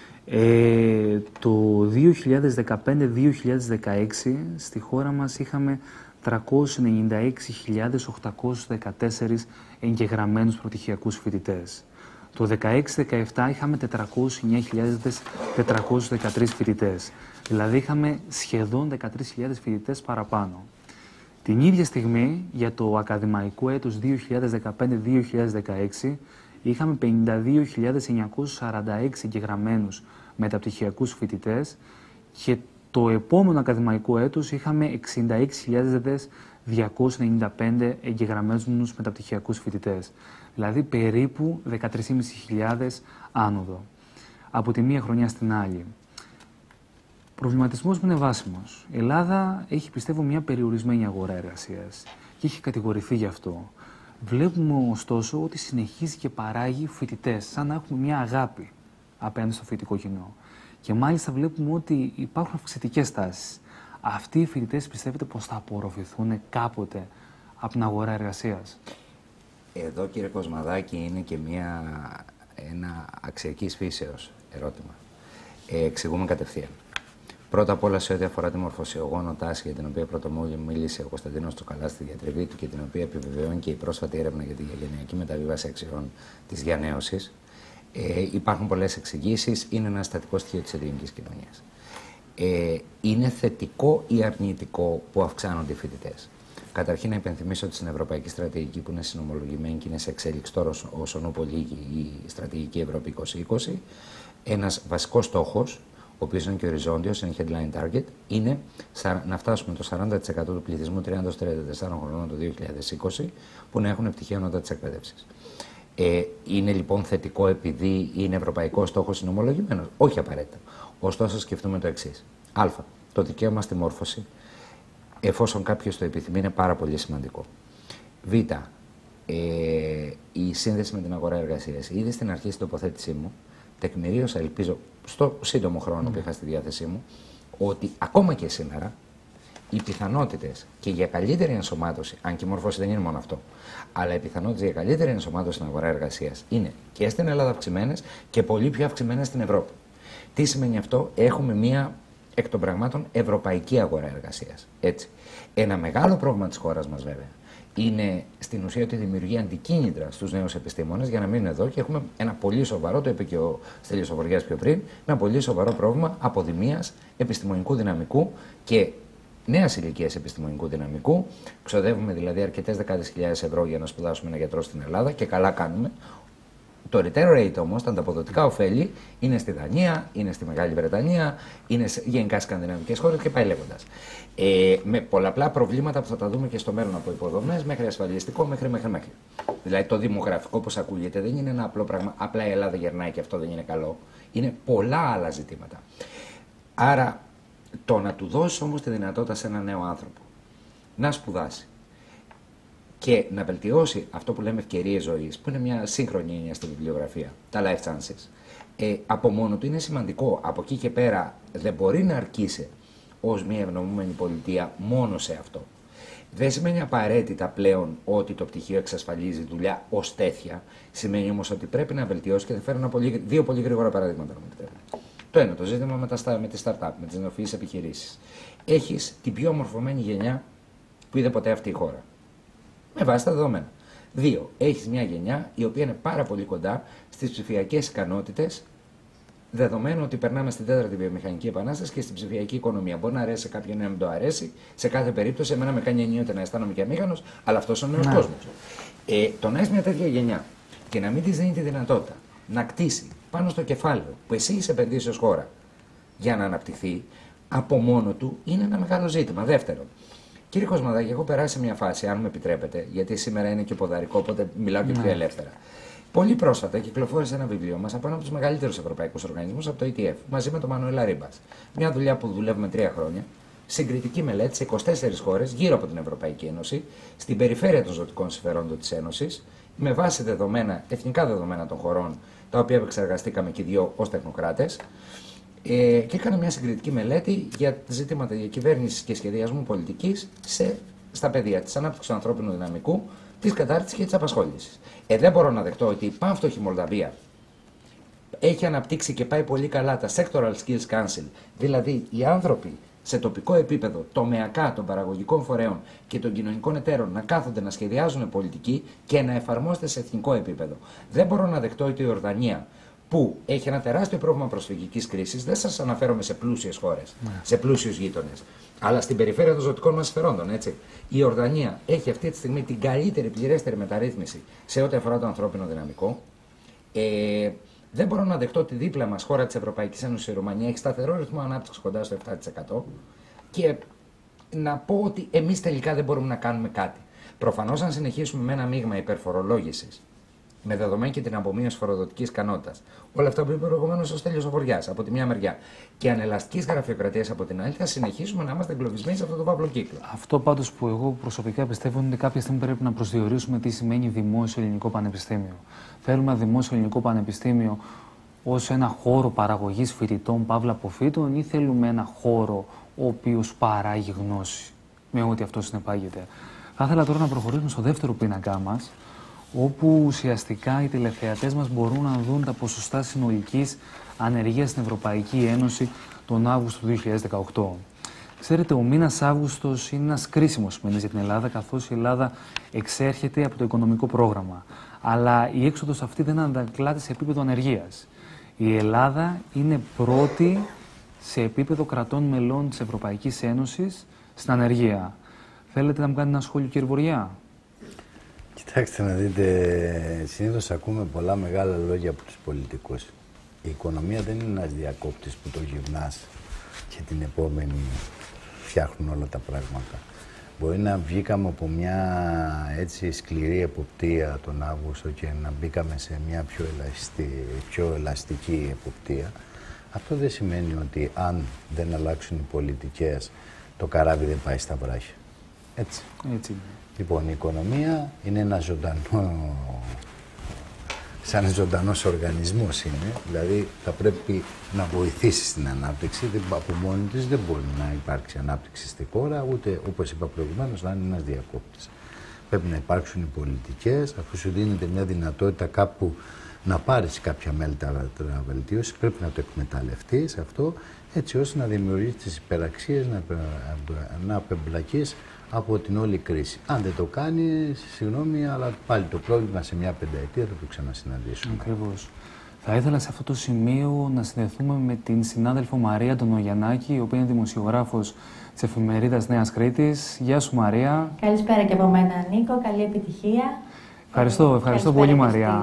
Το 2015-2016 στη χώρα μας είχαμε 396.814 εγγεγραμμένους πρωτυχιακούς φοιτητές. Το 2016-2017 είχαμε 409.413 φοιτητές. Δηλαδή είχαμε σχεδόν 13.000 φοιτητές παραπάνω. Την ίδια στιγμή, για το ακαδημαϊκό έτος 2015-2016, είχαμε 52.946 εγγεγραμμένους μεταπτυχιακούς φοιτητές και το επόμενο ακαδημαϊκό έτος είχαμε 66.295 εγγεγραμμένους μεταπτυχιακούς φοιτητές. Δηλαδή περίπου 13.500 άνοδο από τη μία χρονιά στην άλλη. Ο προβληματισμός μου είναι βάσιμος. Η Ελλάδα έχει, πιστεύω, μια περιορισμένη αγορά εργασίας και έχει κατηγορηθεί γι' αυτό. Βλέπουμε ωστόσο ότι συνεχίζει και παράγει φοιτητές, σαν να έχουμε μια αγάπη απέναντι στο φοιτητικό κοινό. Και μάλιστα βλέπουμε ότι υπάρχουν αυξητικές τάσεις. Αυτοί οι φοιτητές πιστεύετε πως θα απορροφηθούν κάποτε από την αγορά εργασίας?
Εδώ, κύριε Κοσμαδάκη, είναι και ένα αξιακής φύσεως ερώτημα. Εξηγούμε κατευθείαν. Πρώτα απ' όλα, σε ό,τι αφορά τη μορφωσιογόνο τάση για την οποία πρώτα μίλησε ο Κωνσταντίνος Τσοκαλάς στη διατριβή του και την οποία επιβεβαιώνει και η πρόσφατη έρευνα για τη γενειακή μεταβίβαση αξιών της διανέωσης, υπάρχουν πολλές εξηγήσεις. Είναι ένα στατικό στοιχείο της ελληνικής κοινωνίας. Είναι θετικό ή αρνητικό που αυξάνονται οι φοιτητές? Καταρχήν, να υπενθυμίσω ότι στην Ευρωπαϊκή Στρατηγική, που είναι συνομολογημένη και είναι σε εξέλιξη τώρα όσον οπολίγει η Στρατηγική Ευρώπη 2020, ένας βασικός στόχος, ο οποίος είναι και οριζόντιος, είναι headline target, είναι να φτάσουμε το 40% του πληθυσμού 30-34 χρονών το 2020 που να έχουν πτυχίο ανώτατης εκπαίδευσης. Είναι λοιπόν θετικό επειδή είναι ευρωπαϊκό στόχος συνομολογημένος? Όχι απαραίτητα. Ωστόσο, σκεφτούμε το εξής. Α. Το δικαίωμα στη μόρφωση, εφόσον κάποιος το επιθυμεί, είναι πάρα πολύ σημαντικό. Β. Η σύνδεση με την αγορά εργασίας. Ήδη στην αρχή στην τοποθέτησή μου τεκμηρίωσα, ελπίζω, στο σύντομο χρόνο που είχα στη διάθεσή μου, ότι ακόμα και σήμερα οι πιθανότητες και για καλύτερη ενσωμάτωση, αν και η μόρφωση δεν είναι μόνο αυτό, αλλά οι πιθανότητες για καλύτερη ενσωμάτωση στην αγορά εργασίας είναι και στην Ελλάδα αυξημένες και πολύ πιο αυξημένες στην Ευρώπη. Τι σημαίνει αυτό? Έχουμε μία εκ των πραγμάτων ευρωπαϊκή αγορά εργασίας. Έτσι. Ένα μεγάλο πρόβλημα της χώρας μας, βέβαια, είναι στην ουσία ότι δημιουργεί αντικίνητρα στους νέους επιστήμονες για να μείνουν εδώ και έχουμε ένα πολύ σοβαρό, το είπε και ο Στέλιος Οβοριάς πιο πριν, ένα πολύ σοβαρό πρόβλημα αποδημίας επιστημονικού δυναμικού και νέας ηλικίας επιστημονικού δυναμικού. Ξοδεύουμε δηλαδή αρκετές δεκάδες χιλιάδες ευρώ για να σπουδάσουμε ένα γιατρό στην Ελλάδα και καλά κάνουμε. Το return rate όμως, τα ανταποδοτικά ωφέλη, είναι στη Δανία, είναι στη Μεγάλη Βρετανία, είναι γενικά σκανδιναβικές χώρες και πάει λέγοντας. Με πολλαπλά προβλήματα που θα τα δούμε και στο μέλλον, από υποδομές μέχρι ασφαλιστικό, μέχρι. Δηλαδή το δημογραφικό, όπως ακούγεται, δεν είναι ένα απλό πράγμα. Απλά η Ελλάδα γερνάει και αυτό δεν είναι καλό. Είναι πολλά άλλα ζητήματα. Άρα, το να του δώσει όμως τη δυνατότητα σε έναν νέο άνθρωπο να σπουδάσει και να βελτιώσει αυτό που λέμε ευκαιρίες ζωής, που είναι μια σύγχρονη έννοια στη βιβλιογραφία, τα life chances, από μόνο του είναι σημαντικό. Από εκεί και πέρα δεν μπορεί να αρκείσει ως μια ευνομούμενη πολιτεία μόνο σε αυτό. Δεν σημαίνει απαραίτητα πλέον ότι το πτυχίο εξασφαλίζει δουλειά ως τέτοια. Σημαίνει όμως ότι πρέπει να βελτιώσει, και θα φέρω δύο πολύ γρήγορα παραδείγματα, να μου επιτρέπετε. Το ένα, το ζήτημα με τη startup, με τις νεοφυείς επιχειρήσεις. Έχεις την πιο ομορφωμένη γενιά που είδε ποτέ αυτή η χώρα. Με βάση τα δεδομένα. 2. Έχεις μια γενιά η οποία είναι πάρα πολύ κοντά στις ψηφιακές ικανότητες, δεδομένου ότι περνάμε στην 4η βιομηχανική επανάσταση και στην ψηφιακή οικονομία. Μπορεί να αρέσει σε κάποιον να μην το αρέσει, σε κάθε περίπτωση, εμένα με κάνει ενίοτε να αισθάνομαι και αμήχανος, αλλά αυτός είναι ο νέος κόσμος. Το να έχεις μια τέτοια γενιά και να μην της δίνει τη δυνατότητα να κτίσει πάνω στο κεφάλαιο που εσύ είσαι επενδύσει ως χώρα για να αναπτυχθεί, από μόνο του είναι ένα μεγάλο ζήτημα. Δεύτερον, κύριε Κοσμαδάκη, έχω περάσει σε μια φάση, αν με επιτρέπετε, γιατί σήμερα είναι και ποδαρικό, οπότε μιλάω και πιο ελεύθερα. Πολύ πρόσφατα κυκλοφόρησε ένα βιβλίο μας από ένα από τους μεγαλύτερους ευρωπαϊκούς οργανισμούς, από το ETF, μαζί με τον Μανουέλ Αρίμπας. Μια δουλειά που δουλεύουμε 3 χρόνια, συγκριτική μελέτη σε 24 χώρες γύρω από την Ευρωπαϊκή Ένωση, στην περιφέρεια των ζωτικών συμφερόντων της Ένωσης, με βάση δεδομένα, εθνικά δεδομένα των χωρών, τα οποία επεξεργαστήκαμε και οι δύο ως τεχνοκράτες. Και έκανα μια συγκριτική μελέτη για ζητήματα διακυβέρνησης και σχεδιασμού πολιτικής στα πεδία της ανάπτυξης του ανθρώπινου δυναμικού, της κατάρτισης και της απασχόλησης. Δεν μπορώ να δεχτώ ότι η πανφτωχή Μολδαβία έχει αναπτύξει και πάει πολύ καλά τα Sectoral Skills Council, δηλαδή οι άνθρωποι σε τοπικό επίπεδο, τομεακά των παραγωγικών φορέων και των κοινωνικών εταίρων να κάθονται να σχεδιάζουν πολιτική και να εφαρμόζεται σε εθνικό επίπεδο. Δεν μπορώ να δεχτώ ότι η Ιορδανία, που έχει ένα τεράστιο πρόβλημα προσφυγικής κρίσης, δεν σας αναφέρομαι σε πλούσιες χώρες, σε πλούσιους γείτονες, αλλά στην περιφέρεια των ζωτικών μας συμφερόντων, έτσι. Η Ιορδανία έχει αυτή τη στιγμή την καλύτερη, πληρέστερη μεταρρύθμιση σε ό,τι αφορά το ανθρώπινο δυναμικό. Δεν μπορώ να δεχτώ ότι δίπλα μας, χώρα της Ευρωπαϊκής Ένωσης, η Ρουμανία, έχει σταθερό ρυθμό ανάπτυξης κοντά στο 7%. Και να πω ότι εμείς τελικά δεν μπορούμε να κάνουμε κάτι. Προφανώς, αν συνεχίσουμε με ένα μείγμα υπερφορολόγησης, με δεδομένη και την απομείωση φοροδοτικής ικανότητας, όλα αυτά που είπε προηγουμένως ο Στέλιος ο Βοριάς από τη μια μεριά, και ανελαστικής γραφειοκρατίας από την άλλη, θα συνεχίσουμε να είμαστε εγκλωβισμένοι σε αυτό το παύλο κύκλο.
Αυτό πάντως που εγώ προσωπικά πιστεύω είναι ότι κάποια στιγμή πρέπει να προσδιορίσουμε τι σημαίνει δημόσιο ελληνικό πανεπιστήμιο. Θέλουμε ένα δημόσιο ελληνικό πανεπιστήμιο ως ένα χώρο παραγωγής φοιτητών, παύλα αποφύτων, ή θέλουμε ένα χώρο ο οποίος παράγει γνώση, με ό,τι αυτό συνεπάγεται. Θα ήθελα τώρα να προχωρήσουμε στο δεύτερο πίνακά μας, όπου ουσιαστικά οι τηλεθεατές μας μπορούν να δουν τα ποσοστά συνολικής ανεργίας στην Ευρωπαϊκή Ένωση τον Αύγουστο του 2018. Ξέρετε, ο μήνας Αύγουστος είναι ένας κρίσιμος μήνας για την Ελλάδα, καθώς η Ελλάδα εξέρχεται από το οικονομικό πρόγραμμα. Αλλά η έξοδος αυτή δεν αντανακλάται σε επίπεδο ανεργίας. Η Ελλάδα είναι πρώτη σε επίπεδο κρατών μελών της Ευρωπαϊκής Ένωσης στην ανεργία. Θέλετε να μου κάνετε ένα σχόλιο, κύριε Βοριά?
Κοιτάξτε να δείτε, συνήθως ακούμε πολλά μεγάλα λόγια από τους πολιτικούς. Η οικονομία δεν είναι ένας διακόπτης που το γυρνάς και την επόμενη φτιάχνουν όλα τα πράγματα. Μπορεί να βγήκαμε από μια έτσι σκληρή εποπτεία τον Αύγουστο και να μπήκαμε σε μια πιο ελαστική εποπτεία. Αυτό δεν σημαίνει ότι αν δεν αλλάξουν οι πολιτικές, το καράβι δεν πάει στα βράχια. Έτσι. Λοιπόν, η οικονομία είναι ένα σαν ζωντανός οργανισμός είναι, δηλαδή θα πρέπει να βοηθήσει στην ανάπτυξη, από μόνη της δεν μπορεί να υπάρξει ανάπτυξη στη χώρα, ούτε όπως είπα προηγουμένως να είναι ένας διακόπτης. Πρέπει να υπάρξουν οι πολιτικές, αφού σου δίνεται μια δυνατότητα κάπου να πάρεις κάποια μέτρα βελτίωση, πρέπει να το εκμεταλλευτείς αυτό, έτσι ώστε να δημιουργήσεις τις υπεραξίες, να απεμπλακείς από την όλη κρίση. Αν δεν το κάνει, συγγνώμη, αλλά πάλι το πρόβλημα σε μια πενταετία θα το ξανασυναντήσουμε.
Ακριβώς. Θα ήθελα σε αυτό το σημείο να συνδεθούμε με την συνάδελφο Μαρία Ντονογιαννάκη, η οποία είναι δημοσιογράφος της εφημερίδας Νέας Κρήτης. Γεια σου, Μαρία.
Καλησπέρα και από μένα, Νίκο. Καλή επιτυχία.
Ευχαριστώ πολύ, Μαρία.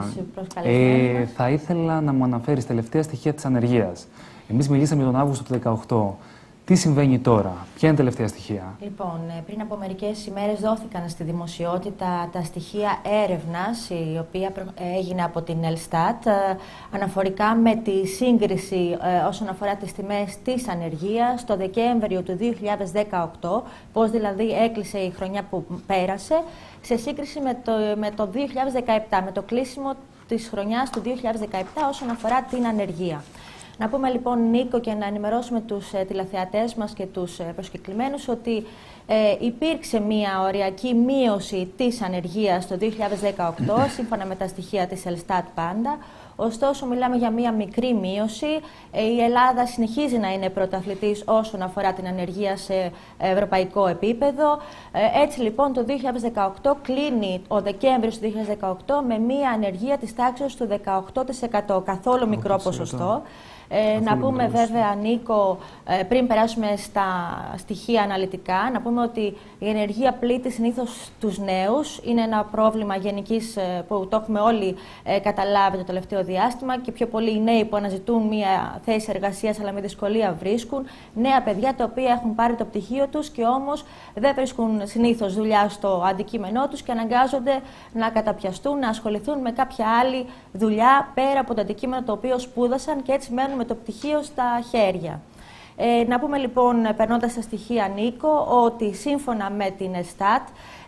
Θα ήθελα να μου αναφέρεις τελευταία στοιχεία της ανεργίας. Εμείς μιλήσαμε τον Αύγουστο του 2018. Τι συμβαίνει τώρα, ποια είναι τα τελευταία στοιχεία?
Λοιπόν, πριν από μερικές ημέρες δόθηκαν στη δημοσιότητα τα στοιχεία έρευνας, η οποία έγινε από την Ελστάτ, αναφορικά με τη σύγκριση όσον αφορά τις τιμές της ανεργίας το Δεκέμβριο του 2018, πώς δηλαδή έκλεισε η χρονιά που πέρασε, σε σύγκριση με το 2017, με το κλείσιμο της χρονιάς του 2017 όσον αφορά την ανεργία. Να πούμε λοιπόν, Νίκο, και να ενημερώσουμε τους τηλεθεατές μας και τους προσκεκλημένους ότι υπήρξε μια οριακή μείωση της ανεργίας το 2018, σύμφωνα με τα στοιχεία της Ελστάτ πάντα. Ωστόσο, μιλάμε για μια μικρή μείωση. Η Ελλάδα συνεχίζει να είναι πρωταθλητής όσον αφορά την ανεργία σε ευρωπαϊκό επίπεδο. Έτσι λοιπόν, το 2018 κλείνει ο Δεκέμβριος του 2018 με μια ανεργία της τάξης του 18%, καθόλου μικρό ποσοστό. Να πούμε βέβαια, Νίκο, πριν περάσουμε στα στοιχεία αναλυτικά, να πούμε ότι η ενεργεία πλήττει συνήθως τους νέους. Είναι ένα πρόβλημα γενικής που το έχουμε όλοι καταλάβει το τελευταίο διάστημα, και πιο πολλοί οι νέοι που αναζητούν μια θέση εργασίας αλλά με δυσκολία βρίσκουν. Νέα παιδιά τα οποία έχουν πάρει το πτυχίο τους και όμως δεν βρίσκουν συνήθως δουλειά στο αντικείμενό τους και αναγκάζονται να καταπιαστούν, να ασχοληθούν με κάποια άλλη δουλειά πέρα από το αντικείμενο το οποίο σπούδασαν, και έτσι μένουν με το πτυχίο στα χέρια. Να πούμε λοιπόν, περνώντας στα στοιχεία, Νίκο, ότι σύμφωνα με την Ελστάτ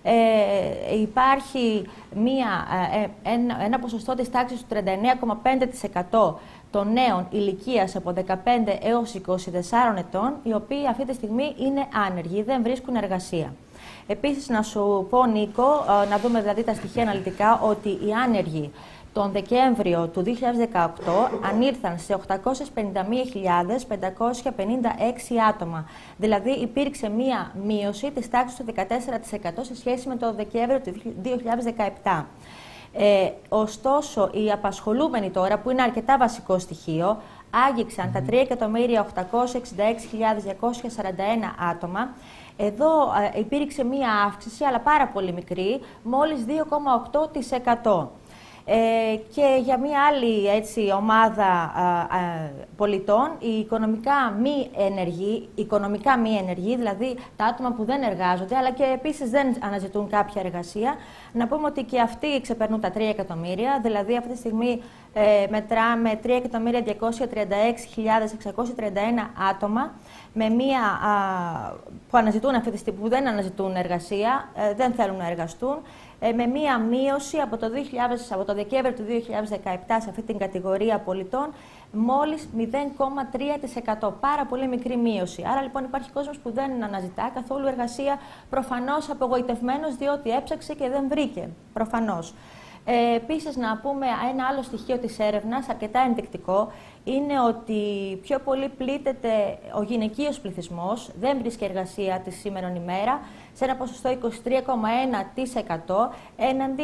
υπάρχει ένα ποσοστό της τάξης του 39,5% των νέων ηλικίας από 15 έως 24 ετών, οι οποίοι αυτή τη στιγμή είναι άνεργοι, δεν βρίσκουν εργασία. Επίσης, να σου πω, Νίκο, να δούμε δηλαδή τα στοιχεία αναλυτικά, ότι οι άνεργοι τον Δεκέμβριο του 2018 ανήρθαν σε 851.556 άτομα. Δηλαδή υπήρξε μία μείωση της τάξης του 14% σε σχέση με το Δεκέμβριο του 2017. Ωστόσο, οι απασχολούμενοι τώρα, που είναι αρκετά βασικό στοιχείο, άγγιξαν τα 3.866.241 άτομα. Εδώ υπήρξε μία αύξηση, αλλά πάρα πολύ μικρή, μόλις 2,8%. Και για μία άλλη ομάδα πολιτών, οι οικονομικά μη ενεργοί, δηλαδή τα άτομα που δεν εργάζονται, αλλά και επίσης δεν αναζητούν κάποια εργασία, να πούμε ότι και αυτοί ξεπερνούν τα 3 εκατομμύρια, δηλαδή αυτή τη στιγμή μετράμε 3.236.631 άτομα, με μία που αναζητούν αυτή τη στιγμή, που δεν αναζητούν εργασία, δεν θέλουν να εργαστούν, με μία μείωση από το Δεκέμβριο του 2017 σε αυτή την κατηγορία πολιτών μόλις 0,3%. Πάρα πολύ μικρή μείωση. Άρα λοιπόν υπάρχει κόσμος που δεν αναζητά καθόλου εργασία, προφανώς απογοητευμένος, διότι έψαξε και δεν βρήκε. Προφανώς. Επίσης, να πούμε ένα άλλο στοιχείο της έρευνας, αρκετά ενδεικτικό, είναι ότι πιο πολύ πλήττεται ο γυναικείος πληθυσμός, δεν βρίσκει εργασία τη σήμερον ημέρα, σε ένα ποσοστό 23,1% έναντι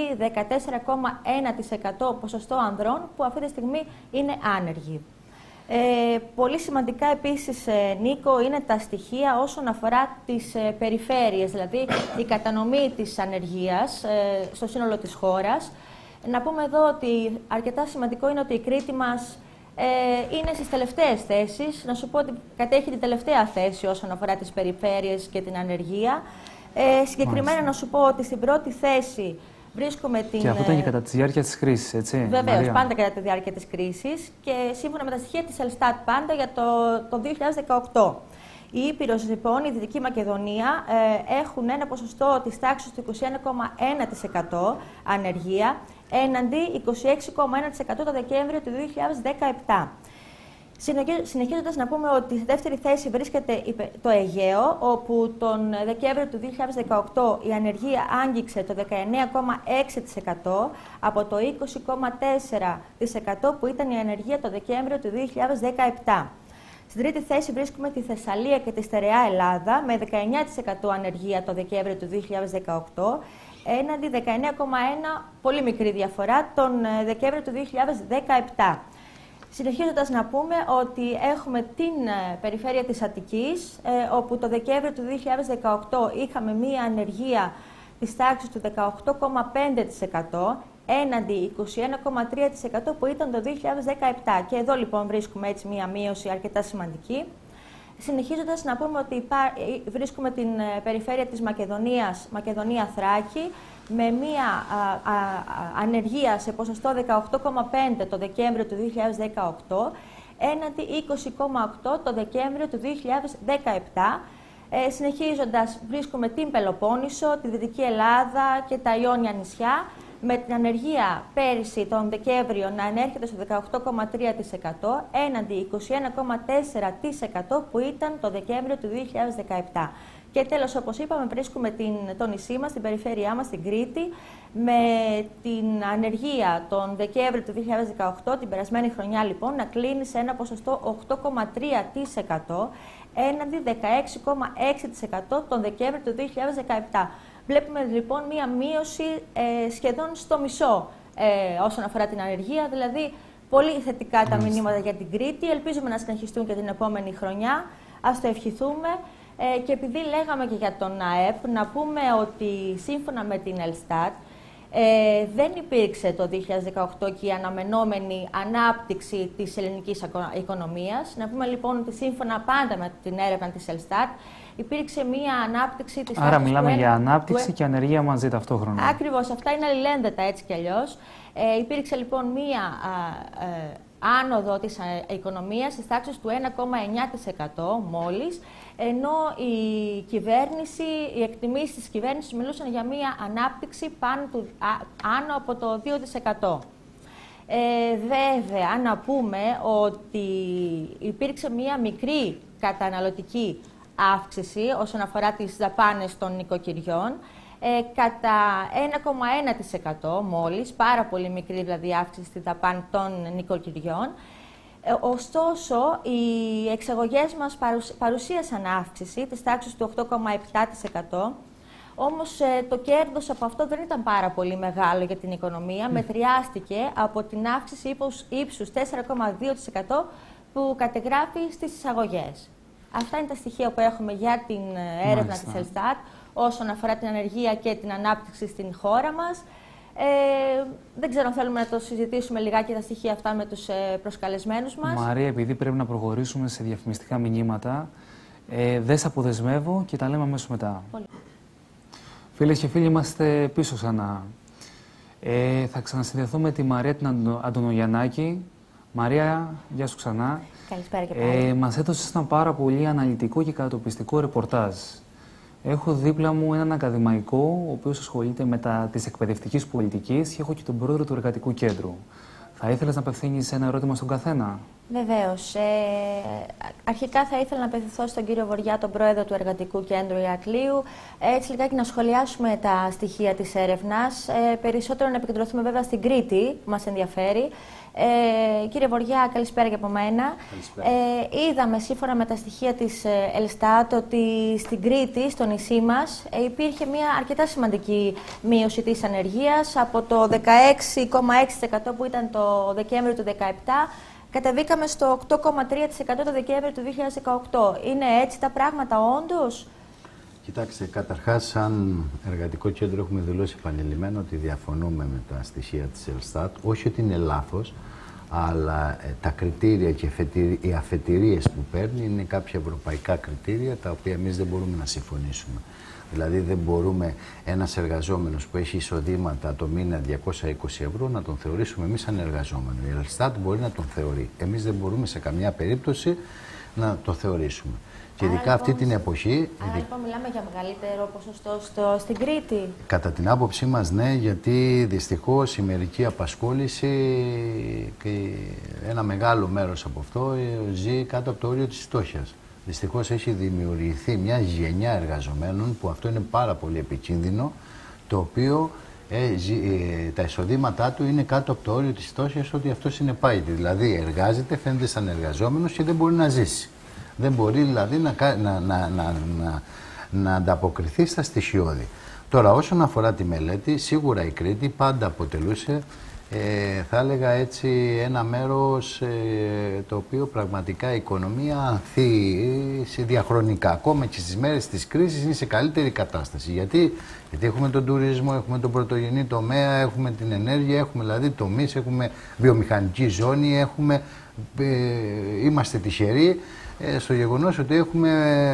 14,1% ποσοστό ανδρών που αυτή τη στιγμή είναι άνεργοι. Πολύ σημαντικά επίσης, Νίκο, είναι τα στοιχεία όσον αφορά τις περιφέρειες, δηλαδή η κατανομή της ανεργίας στο σύνολο της χώρας. Να πούμε εδώ ότι αρκετά σημαντικό είναι ότι η Κρήτη μας είναι στις τελευταίες θέσεις. Να σου πω ότι κατέχει την τελευταία θέση όσον αφορά τις περιφέρειες και την ανεργία. Συγκεκριμένα να σου πω ότι στην πρώτη θέση βρίσκουμε την...
Και αυτό ήταν και κατά τη διάρκεια της κρίσης, έτσι?
Βεβαίως, πάντα κατά τη διάρκεια της κρίσης, και σύμφωνα με τα στοιχεία της Ελστάτ πάντα για το 2018. Η Ήπειρος, λοιπόν, η Δυτική Μακεδονία, έχουν ένα ποσοστό της τάξης του 21,1% ανεργία, έναντι 26,1% το Δεκέμβριο του 2017. Συνεχίζοντας, να πούμε ότι στη δεύτερη θέση βρίσκεται το Αιγαίο, όπου τον Δεκέμβριο του 2018 η ανεργία άγγιξε το 19,6% από το 20,4% που ήταν η ανεργία το Δεκέμβριο του 2017. Στην τρίτη θέση βρίσκουμε τη Θεσσαλία και τη Στερεά Ελλάδα με 19% ανεργία το Δεκέμβριο του 2018, έναντι 19,1%, πολύ μικρή διαφορά, τον Δεκέμβριο του 2017. Συνεχίζοντας, να πούμε ότι έχουμε την περιφέρεια της Αττικής, όπου το Δεκέμβριο του 2018 είχαμε μία ανεργία της τάξης του 18,5% έναντι 21,3% που ήταν το 2017. Και εδώ λοιπόν βρίσκουμε έτσι μία μείωση αρκετά σημαντική. Συνεχίζοντας να πούμε ότι βρίσκουμε την περιφέρεια της Μακεδονίας, Μακεδονία-Θράκη, με μία ανεργία σε ποσοστό 18,5% το Δεκέμβριο του 2018, έναντι 20,8% το Δεκέμβριο του 2017. Συνεχίζοντας, βρίσκουμε την Πελοπόννησο, τη Δυτική Ελλάδα και τα Ιόνια νησιά, με την ανεργία πέρυσι τον Δεκέμβριο να ανέρχεται στο 18,3%, έναντι 21,4% που ήταν το Δεκέμβριο του 2017. Και τέλος, όπως είπαμε, βρίσκουμε το νησί μας, την περιφέρειά μας, την Κρήτη, με την ανεργία τον Δεκέμβριο του 2018, την περασμένη χρονιά λοιπόν, να κλείνει σε ένα ποσοστό 8,3%, έναντι 16,6% τον Δεκέμβριο του 2017. Βλέπουμε λοιπόν μία μείωση σχεδόν στο μισό όσον αφορά την ανεργία, δηλαδή πολύ θετικά τα μηνύματα για την Κρήτη. Ελπίζουμε να συνεχιστούν και την επόμενη χρονιά. Ας το ευχηθούμε. Και επειδή λέγαμε και για τον ΑΕΠ, να πούμε ότι σύμφωνα με την Ελστάτ δεν υπήρξε το 2018 και η αναμενόμενη ανάπτυξη της ελληνικής οικονομίας. Να πούμε λοιπόν ότι σύμφωνα πάντα με την έρευνα της Ελστάτ υπήρξε μία ανάπτυξη της...
Άρα μιλάμε για ανάπτυξη και ανεργία μαζί ταυτόχρονα.
Ακριβώς, αυτά είναι αλληλένδετα έτσι κι αλλιώς. Υπήρξε λοιπόν μία άνοδο της οικονομίας στις τάξεις του 1,9% μόλις, ενώ οι εκτιμήσεις της κυβέρνησης μιλούσαν για μία ανάπτυξη άνω από το 2%. Βέβαια, να πούμε ότι υπήρξε μία μικρή καταναλωτική αύξηση όσον αφορά τις δαπάνες των νοικοκυριών, κατά 1,1% μόλις, πάρα πολύ μικρή δηλαδή αύξηση στη δαπάνη των νοικοκυριών. Ωστόσο, οι εξαγωγές μας παρουσίασαν αύξηση της τάξης του 8,7%, όμως το κέρδος από αυτό δεν ήταν πάρα πολύ μεγάλο για την οικονομία, μετριάστηκε από την αύξηση ύψους 4,2% που κατεγράφει στις εισαγωγές. Αυτά είναι τα στοιχεία που έχουμε για την έρευνα της Ελστάτ όσον αφορά την ανεργία και την ανάπτυξη στην χώρα μας. Δεν ξέρω αν θέλουμε να το συζητήσουμε λιγάκι τα στοιχεία αυτά με τους προσκαλεσμένους μας.
Μαρία, επειδή πρέπει να προχωρήσουμε σε διαφημιστικά μηνύματα, δεν σε αποδεσμεύω και τα λέμε αμέσως μετά.
Πολύ.
Φίλες και φίλοι, είμαστε πίσω ξανά. Θα ξανασυνδεθώ με τη Μαρία την Αντωνογιαννάκη. Μαρία, γεια σου ξανά.
Καλησπέρα και πάλι.
Μας έδωσες ένα πάρα πολύ αναλυτικό και κατατοπιστικό ρεπορτάζ. Έχω δίπλα μου έναν ακαδημαϊκό, ο οποίος ασχολείται με τις εκπαιδευτικής πολιτικής και έχω και τον πρόεδρο του Εργατικού Κέντρου. Θα ήθελες να απευθύνεις ένα ερώτημα στον καθένα?
Βεβαίως. Αρχικά θα ήθελα να απευθυνθώ στον κύριο Βοριά, τον πρόεδρο του Εργατικού Κέντρου Ηρακλείου, έτσι λιγάκι να σχολιάσουμε τα στοιχεία της έρευνας. Περισσότερο να επικεντρωθούμε βέβαια στην Κρήτη, που μας ενδιαφέρει. Κύριε Βοριά, καλησπέρα και από μένα. Είδαμε σύμφωνα με τα στοιχεία της Ελστάτ ότι στην Κρήτη, στο νησί μας, υπήρχε μια αρκετά σημαντική μείωση της ανεργίας. Από το 16,6% που ήταν το Δεκέμβριο του 2017, κατεβήκαμε στο 8,3% το Δεκέμβριο του 2018. Είναι έτσι τα πράγματα όντως?
Κοιτάξτε, καταρχάς, σαν Εργατικό Κέντρο έχουμε δηλώσει επανειλημμένα ότι διαφωνούμε με τα στοιχεία της Ελστάτ. Όχι ότι είναι λάθος, αλλά τα κριτήρια και οι αφετηρίες που παίρνει είναι κάποια ευρωπαϊκά κριτήρια, τα οποία εμείς δεν μπορούμε να συμφωνήσουμε. Δηλαδή δεν μπορούμε ένας εργαζόμενος που έχει εισοδήματα το μήνα 220 ευρώ να τον θεωρήσουμε εμείς σαν εργαζόμενο. Η Ελστάτ μπορεί να τον θεωρεί. Εμείς δεν μπορούμε σε καμιά περίπτωση να το θεωρήσουμε. Και ειδικά
λοιπόν,
αυτή την εποχή...
Άρα λοιπόν μιλάμε για μεγαλύτερο ποσοστό στην Κρήτη.
Κατά την άποψή μας ναι, γιατί δυστυχώς η μερική απασχόληση και ένα μεγάλο μέρος από αυτό ζει κάτω από το όριο της φτώχειας. Δυστυχώς έχει δημιουργηθεί μια γενιά εργαζομένων που αυτό είναι πάρα πολύ επικίνδυνο, το οποίο τα εισοδήματά του είναι κάτω από το όριο της φτώχειας, ότι αυτό συνεπάγεται. Δηλαδή εργάζεται, φαίνεται σαν εργαζόμενος και δεν μπορεί να ζήσει. Δεν μπορεί δηλαδή να ανταποκριθεί στα στοιχειώδη. Τώρα, όσον αφορά τη μελέτη, σίγουρα η Κρήτη πάντα αποτελούσε θα έλεγα έτσι ένα μέρος το οποίο πραγματικά η οικονομία ανθεί σε διαχρονικά. Ακόμα και στις μέρες της κρίσης είναι σε καλύτερη κατάσταση. Γιατί έχουμε τον τουρισμό, έχουμε τον πρωτογενή τομέα, έχουμε την ενέργεια, έχουμε δηλαδή τομείς, έχουμε βιομηχανική ζώνη, είμαστε τυχεροί στο γεγονός ότι έχουμε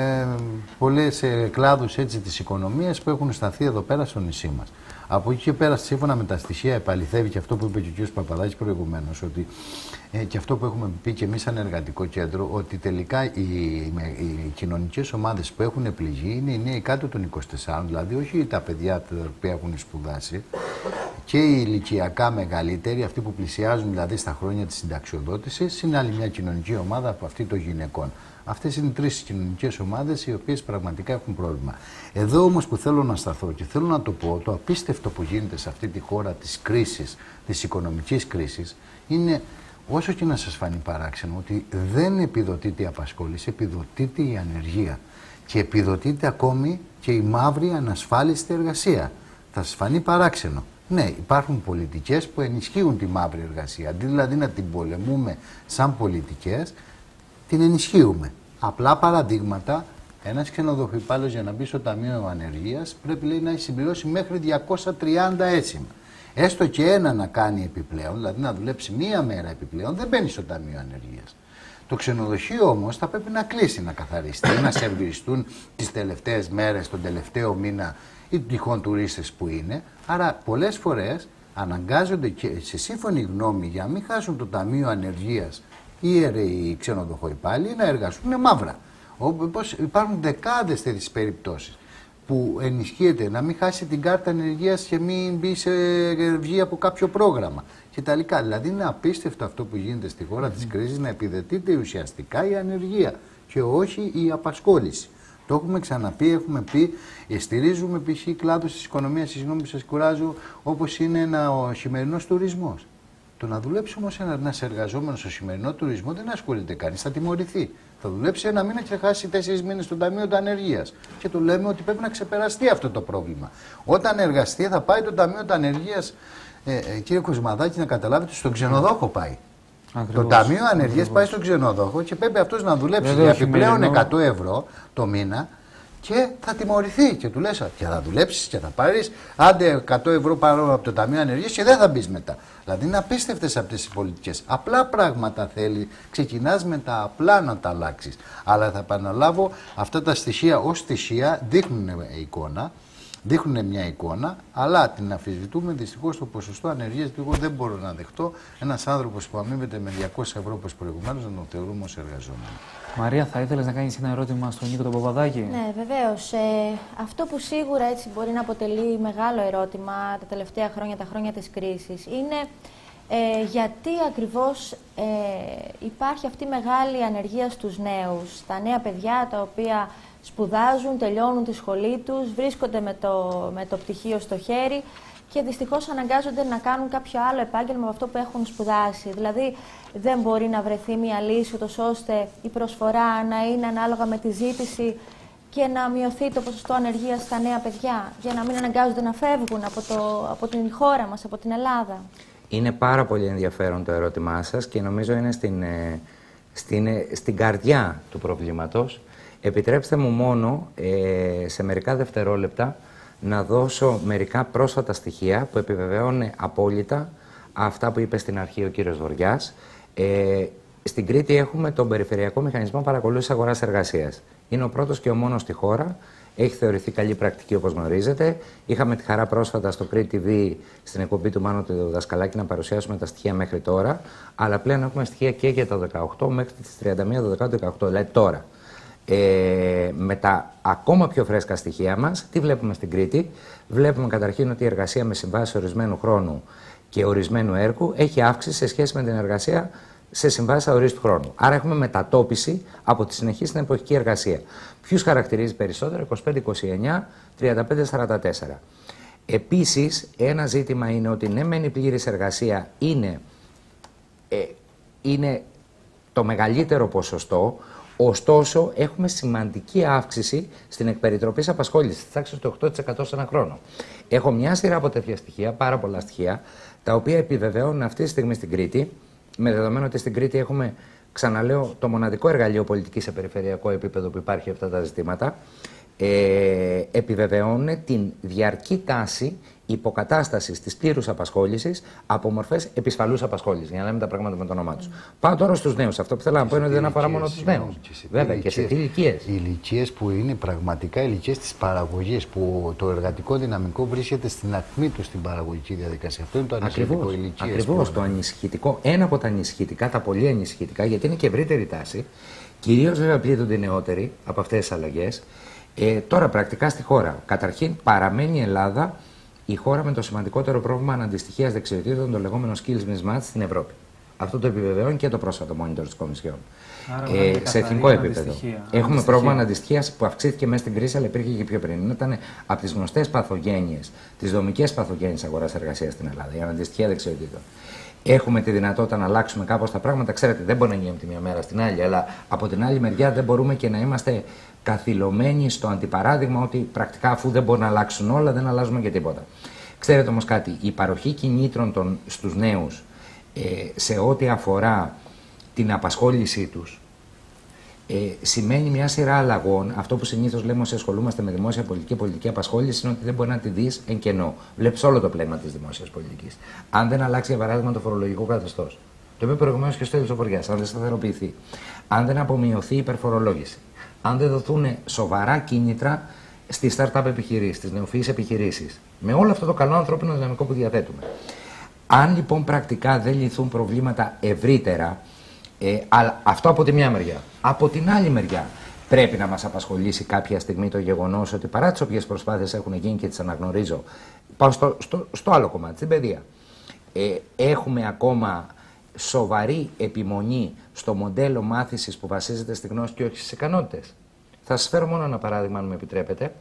πολλές κλάδους της οικονομίας που έχουν σταθεί εδώ πέρα στο νησί μας. Από εκεί και πέρα, σύμφωνα με τα στοιχεία, επαληθεύει και αυτό που είπε και ο κ. Παπαδάκης προηγουμένως, ότι και αυτό που έχουμε πει και εμείς σαν εργατικό κέντρο, ότι τελικά οι κοινωνικές ομάδες που έχουν πληγεί είναι οι νέοι κάτω των 24, δηλαδή όχι τα παιδιά τα οποία έχουν σπουδάσει, και οι ηλικιακά μεγαλύτεροι, αυτοί που πλησιάζουν δηλαδή στα χρόνια της συνταξιοδότησης, είναι άλλη μια κοινωνική ομάδα από αυτή των γυναικών. Αυτές είναι οι τρεις κοινωνικές ομάδες οι οποίες πραγματικά έχουν πρόβλημα. Εδώ όμως που θέλω να σταθώ και θέλω να το πω, το απίστευτο που γίνεται σε αυτή τη χώρα της κρίσης, της οικονομικής κρίσης, είναι, όσο και να σας φανεί παράξενο, ότι δεν επιδοτείται η απασχόληση, επιδοτείται η ανεργία. Και επιδοτείται ακόμη και η μαύρη ανασφάλιστη εργασία. Θα σας φανεί παράξενο. Ναι, υπάρχουν πολιτικές που ενισχύουν τη μαύρη εργασία. Αντί δηλαδή να την πολεμούμε σαν πολιτικές, την ενισχύουμε. Απλά παραδείγματα, ένας ξενοδοχοϊπάλληλος για να μπει στο Ταμείο Ανεργίας πρέπει, λέει, να έχει συμπληρώσει μέχρι 230 αίσθημα. Έστω και ένα να κάνει επιπλέον, δηλαδή να δουλέψει μία μέρα επιπλέον, δεν μπαίνει στο Ταμείο Ανεργίας. Το ξενοδοχείο όμως θα πρέπει να κλείσει, να καθαριστεί, να σερβιριστούν τις τελευταίες μέρες, τον τελευταίο μήνα οι τυχόν τουρίστες που είναι. Άρα πολλές φορές αναγκάζονται και σε σύμφωνη γνώμη για να μην χάσουν το Ταμείο Ανεργίας οι ξενοδοχοϊπάλληλοι να εργαστούν μαύρα. Όπως υπάρχουν δεκάδες τέτοιες περιπτώσεις που ενισχύεται να μην χάσει την κάρτα ανεργίας και μην βγει από κάποιο πρόγραμμα κτλ. Δηλαδή είναι απίστευτο αυτό που γίνεται στη χώρα της κρίσης, να επιδετείται ουσιαστικά η ανεργία και όχι η απασχόληση. Το έχουμε ξαναπεί, έχουμε πει, στηρίζουμε π.χ. κλάδους της οικονομίας, συγγνώμη που σας κουράζω, όπως είναι ο χειμερινός τουρισμός. Το να δουλέψει όμως ένας εργαζόμενος στο σημερινό τουρισμό δεν ασχολείται κανείς, θα τιμωρηθεί. Θα δουλέψει ένα μήνα και θα χάσει 4 μήνες στο Ταμείο Ανεργίας. Και του λέμε ότι πρέπει να ξεπεραστεί αυτό το πρόβλημα. Όταν εργαστεί, θα πάει το Ταμείο Ανεργίας, κύριε Κοσμαδάκη, να καταλάβετε, στον ξενοδόχο πάει. Ακριβώς. Το Ταμείο Ανεργίας πάει στον ξενοδόχο και πρέπει αυτός να δουλέψει για επιπλέον 100 ευρώ το μήνα. Και θα τιμωρηθεί και του λες και θα δουλέψεις και θα πάρεις άντε 100 ευρώ πάνω από το Ταμείο Ανεργίας και δεν θα μπεις μετά. Δηλαδή είναι απίστευτες αυτές οι πολιτικές. Απλά πράγματα θέλει, ξεκινάς με τα απλά να τα αλλάξεις. Αλλά θα επαναλάβω, αυτά τα στοιχεία ως στοιχεία δείχνουν μια εικόνα, αλλά την αμφισβητούμε δυστυχώς το ποσοστό ανεργίας. Εγώ δεν μπορώ να δεχτώ ένας άνθρωπος που αμείβεται με 200 ευρώ όπως προηγουμένως να τον θεωρούμε ως εργαζόμενο.
Μαρία, θα ήθελες να κάνεις ένα ερώτημα στον Νίκο τον Παπαδάκη?
Ναι, βεβαίως. Αυτό που σίγουρα έτσι μπορεί να αποτελεί μεγάλο ερώτημα τα τελευταία χρόνια, τα χρόνια της κρίσης, είναι γιατί ακριβώς υπάρχει αυτή η μεγάλη ανεργία στους νέους, στα νέα παιδιά τα οποία σπουδάζουν, τελειώνουν τη σχολή τους, βρίσκονται με το πτυχίο στο χέρι και δυστυχώς αναγκάζονται να κάνουν κάποιο άλλο επάγγελμα από αυτό που έχουν σπουδάσει. Δηλαδή δεν μπορεί να βρεθεί μια λύση ούτως ώστε η προσφορά να είναι ανάλογα με τη ζήτηση και να μειωθεί το ποσοστό ανεργίας στα νέα παιδιά, για να μην αναγκάζονται να φεύγουν από την χώρα μας, από την Ελλάδα.
Είναι πάρα πολύ ενδιαφέρον το ερώτημά σας και νομίζω είναι στην καρδιά του προβλήματος. Επιτρέψτε μου μόνο σε μερικά δευτερόλεπτα να δώσω μερικά πρόσφατα στοιχεία που επιβεβαιώνουν απόλυτα αυτά που είπε στην αρχή ο κύριος Βοριάς. Στην Κρήτη έχουμε τον Περιφερειακό Μηχανισμό Παρακολούθησης Αγοράς Εργασίας. Είναι ο πρώτος και ο μόνος στη χώρα. Έχει θεωρηθεί καλή πρακτική, όπως γνωρίζετε. Είχαμε τη χαρά πρόσφατα στο Crete TV, στην εκπομπή του Μάνου του Δασκαλάκη, να παρουσιάσουμε τα στοιχεία μέχρι τώρα. Αλλά πλέον έχουμε στοιχεία και για το 18 μέχρι τις 31 Δεκάτου 18, δηλαδή τώρα. Με τα ακόμα πιο φρέσκα στοιχεία μας, τι βλέπουμε στην Κρήτη? Βλέπουμε καταρχήν ότι η εργασία με συμβάσεις ορισμένου χρόνου και ορισμένου έργου έχει αύξηση σε σχέση με την εργασία σε συμβάσεις αορίστου χρόνου. Άρα έχουμε μετατόπιση από τη συνεχή στην εποχική εργασία. Ποιους χαρακτηρίζει περισσότερο? 25-29, 35-44. Επίσης, ένα ζήτημα είναι ότι ναι, μεν η πλήρης εργασία είναι το μεγαλύτερο ποσοστό, Ωστόσο, έχουμε σημαντική αύξηση στην εκπεριτροπής απασχόλησης, της τάξης του 8% σε ένα χρόνο. Έχω μια σειρά από τέτοια στοιχεία, πάρα πολλά στοιχεία, τα οποία επιβεβαιώνουν αυτή τη στιγμή στην Κρήτη, με δεδομένο ότι στην Κρήτη έχουμε, ξαναλέω, το μοναδικό εργαλείο πολιτικής σε περιφερειακό επίπεδο που υπάρχει αυτά τα ζητήματα, επιβεβαιώνουν την διαρκή τάση υποκατάστασης της πλήρους απασχόλησης από μορφές επισφαλούς απασχόλησης, για να λέμε τα πράγματα με το όνομά τους. Πάω τώρα στους νέους. Αυτό που θέλω να πω είναι ότι δεν αφορά μόνο τους νέους. Βέβαια, και σε τι ηλικίες.
Οι ηλικίες που είναι πραγματικά ηλικίες της παραγωγής, που το εργατικό δυναμικό βρίσκεται στην ακμή του στην παραγωγική διαδικασία. Αυτό είναι το ανησυχητικό ηλικίες.
Ακριβώς το ανησυχητικό. Ένα από τα ανησυχητικά, τα πολύ ανησυχητικά, γιατί είναι και ευρύτερη τάση, κυρίως βέβαια πλήττονται οι νεότεροι από αυτές τις αλλαγές. Τώρα πρακτικά στη χώρα. Καταρχήν παραμένει η Ελλάδα η χώρα με το σημαντικότερο πρόβλημα αναντιστοιχείας δεξιοτήτων, το λεγόμενο skills mismatch στην Ευρώπη. Αυτό το επιβεβαιώνει και το πρόσφατο monitor της Κομισιόν. Σε εθνικό επίπεδο. Έχουμε πρόβλημα αναντιστοιχείας που αυξήθηκε μέσα στην κρίση, αλλά υπήρχε και πιο πριν. Ήταν από τις γνωστές παθογένειες, τις δομικές παθογένειες αγοράς εργασίας στην Ελλάδα, η αναντιστοιχεία δεξιοτήτων. Έχουμε τη δυνατότητα να αλλάξουμε κάπως τα πράγματα. Ξέρετε, δεν μπορεί να γίνει από τη μια μέρα στην άλλη, αλλά από την άλλη μεριά δεν μπορούμε και να είμαστε καθυλωμένοι στο αντιπαράδειγμα ότι πρακτικά αφού δεν μπορούν να αλλάξουν όλα, δεν αλλάζουμε και τίποτα. Ξέρετε όμως κάτι, η παροχή κινήτρων στους νέους σε ό,τι αφορά την απασχόλησή τους σημαίνει μια σειρά αλλαγών. Αυτό που συνήθως λέμε όσοι ασχολούμαστε με δημόσια πολιτική απασχόληση είναι ότι δεν μπορεί να τη δεις εν κενό. Βλέπεις όλο το πλέγμα της δημόσιας πολιτικής. Αν δεν αλλάξει, για παράδειγμα, το φορολογικό καθεστώς, το είπε προηγουμένως και ο Στέλιος Βοριάς, αν δεν σταθεροποιηθεί, αν δεν απομειωθεί η υπερφορολόγηση, αν δεν δοθούν σοβαρά κίνητρα στις startup επιχειρήσεις, στις νεοφυείς επιχειρήσεις, με όλο αυτό το καλό ανθρώπινο δυναμικό που διαθέτουμε. Αν λοιπόν πρακτικά δεν λυθούν προβλήματα ευρύτερα, αυτό από τη μια μεριά. Από την άλλη μεριά, πρέπει να μας απασχολήσει κάποια στιγμή το γεγονός ότι παρά τις όποιες προσπάθειες έχουν γίνει και τις αναγνωρίζω, πάω στο άλλο κομμάτι, στην παιδεία. Έχουμε ακόμα σοβαρή επιμονή στο μοντέλο μάθησης που βασίζεται στη γνώση και όχι στις ικανότητες. Θα σας φέρω μόνο ένα παράδειγμα, αν μου επιτρέπετε.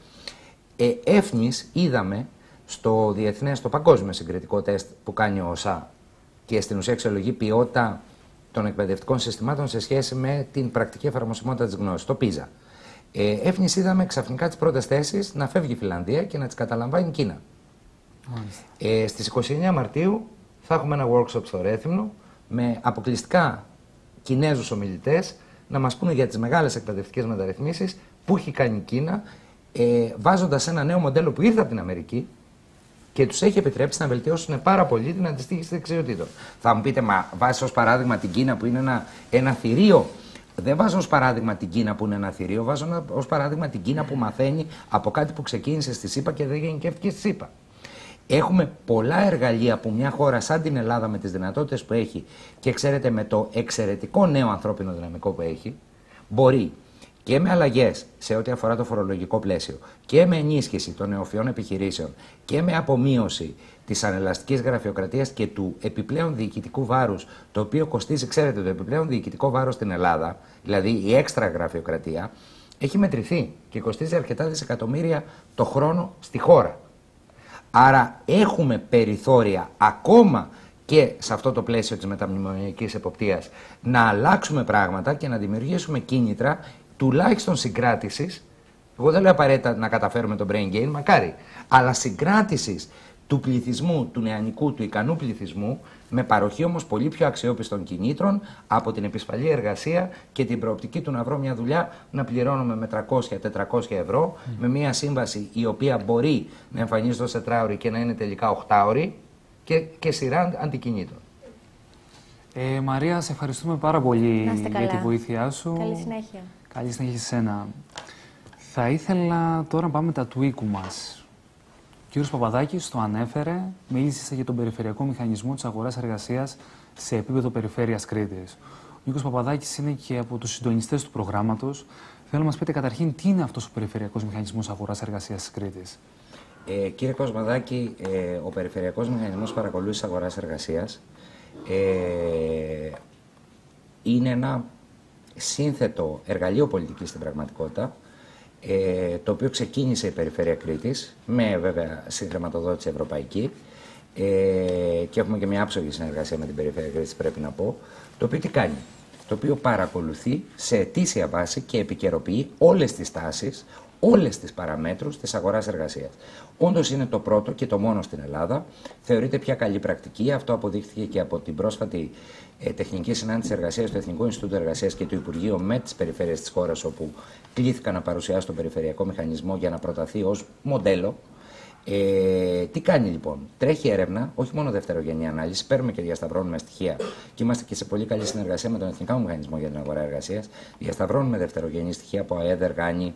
Έφνης είδαμε στο διεθνές, στο παγκόσμιο συγκριτικό τεστ που κάνει ο ΩΣΑ και στην ουσία αξιολογεί ποιότητα των εκπαιδευτικών συστημάτων σε σχέση με την πρακτική εφαρμοσιμότητα της γνώσης, το PISA. Έφνης είδαμε ξαφνικά τις πρώτες θέσεις να φεύγει η Φιλανδία και να τις καταλαμβάνει η Κίνα. Στις 29 Μαρτίου θα έχουμε ένα workshop στο Ρέθυμνο με αποκλειστικά Κινέζους ομιλητές να μας πούνε για τις μεγάλες εκπαιδευτικές μεταρρυθμίσεις που έχει κάνει η Κίνα, βάζοντας ένα νέο μοντέλο που ήρθε από την Αμερική και τους έχει επιτρέψει να βελτιώσουν πάρα πολύ την αντιστοίχηση δεξιοτήτων. Θα μου πείτε, μα βάζεις ως παράδειγμα την Κίνα που είναι ένα θηρίο. Δεν βάζω ως παράδειγμα την Κίνα που είναι ένα θηρίο, βάζω ως παράδειγμα την Κίνα που μαθαίνει από κάτι που ξεκίνησε στη ΣΥΠΑ και δεν γενικεύτηκε στη ΣΥΠΑ. Έχουμε πολλά εργαλεία που μια χώρα σαν την Ελλάδα με τις δυνατότητες που έχει και ξέρετε με το εξαιρετικό νέο ανθρώπινο δυναμικό που έχει, μπορεί και με αλλαγές σε ό,τι αφορά το φορολογικό πλαίσιο και με ενίσχυση των νεοφυών επιχειρήσεων και με απομείωση της ανελαστικής γραφειοκρατίας και του επιπλέον διοικητικού βάρους, το οποίο κοστίζει, ξέρετε, το επιπλέον διοικητικό βάρος στην Ελλάδα, δηλαδή η έξτρα γραφειοκρατία, έχει μετρηθεί και κοστίζει αρκετά δισεκατομμύρια το χρόνο στη χώρα. Άρα έχουμε περιθώρια ακόμα και σε αυτό το πλαίσιο της μεταμνημονιακής εποπτείας να αλλάξουμε πράγματα και να δημιουργήσουμε κίνητρα τουλάχιστον συγκράτησης. Εγώ δεν λέω απαραίτητα να καταφέρουμε το brain gain, μακάρι, αλλά συγκράτησης του πληθυσμού, του νεανικού, του ικανού πληθυσμού, με παροχή όμως πολύ πιο αξιόπιστων κινήτρων από την επισφαλή εργασία και την προοπτική του να βρω μια δουλειά να πληρώνουμε με 300-400 ευρώ, με μια σύμβαση η οποία μπορεί να εμφανίζεται ως 4ωρη και να είναι τελικά 8ωρη και σειρά αντικινήτων.
Μαρία, σε ευχαριστούμε πάρα πολύ για τη βοήθειά σου.
Καλή συνέχεια.
Καλή συνέχεια σε σένα. Θα ήθελα τώρα να πάμε τα του οίκου μας. Ο κ. Παπαδάκης το ανέφερε, μίλησε για τον περιφερειακό μηχανισμό της αγοράς εργασίας σε επίπεδο περιφέρειας Κρήτης. Ο κ. Παπαδάκης είναι και από τους συντονιστές του προγράμματος. Θέλω να μας πείτε καταρχήν τι είναι αυτός ο περιφερειακός μηχανισμός αγοράς εργασίας της Κρήτης.
Κύριε Κοσμαδάκη, ο περιφερειακός μηχανισμός παρακολούθησης αγοράς εργασίας είναι ένα σύνθετο εργαλείο πολιτικής στην πραγματικότητα, το οποίο ξεκίνησε η Περιφέρεια Κρήτης, με βέβαια συγχρηματοδότηση ευρωπαϊκή, και έχουμε και μια άψογη συνεργασία με την Περιφέρεια Κρήτης, πρέπει να πω, το οποίο τι κάνει. το οποίο παρακολουθεί σε ετήσια βάση και επικαιροποιεί όλες τις τάσεις, όλες τις παραμέτρους της αγοράς εργασίας. Όντως είναι το πρώτο και το μόνο στην Ελλάδα. Θεωρείται πια καλή πρακτική. Αυτό αποδείχθηκε και από την πρόσφατη τεχνική συνάντηση εργασίας του Εθνικού Ινστιτούτου Εργασίας και του Υπουργείου με τις περιφέρειες της χώρας, όπου κλήθηκαν να παρουσιάσουν τον περιφερειακό μηχανισμό για να προταθεί ως μοντέλο. Τι κάνει λοιπόν? Τρέχει έρευνα, όχι μόνο δευτερογενή ανάλυση, παίρνουμε και διασταυρώνουμε στοιχεία και είμαστε και σε πολύ καλή συνεργασία με τον Εθνικό Μηχανισμό για την Αγορά Εργασίας. Διασταυρώνουμε δευτερογενή στοιχεία από ΑΕΔ, Εργάνη,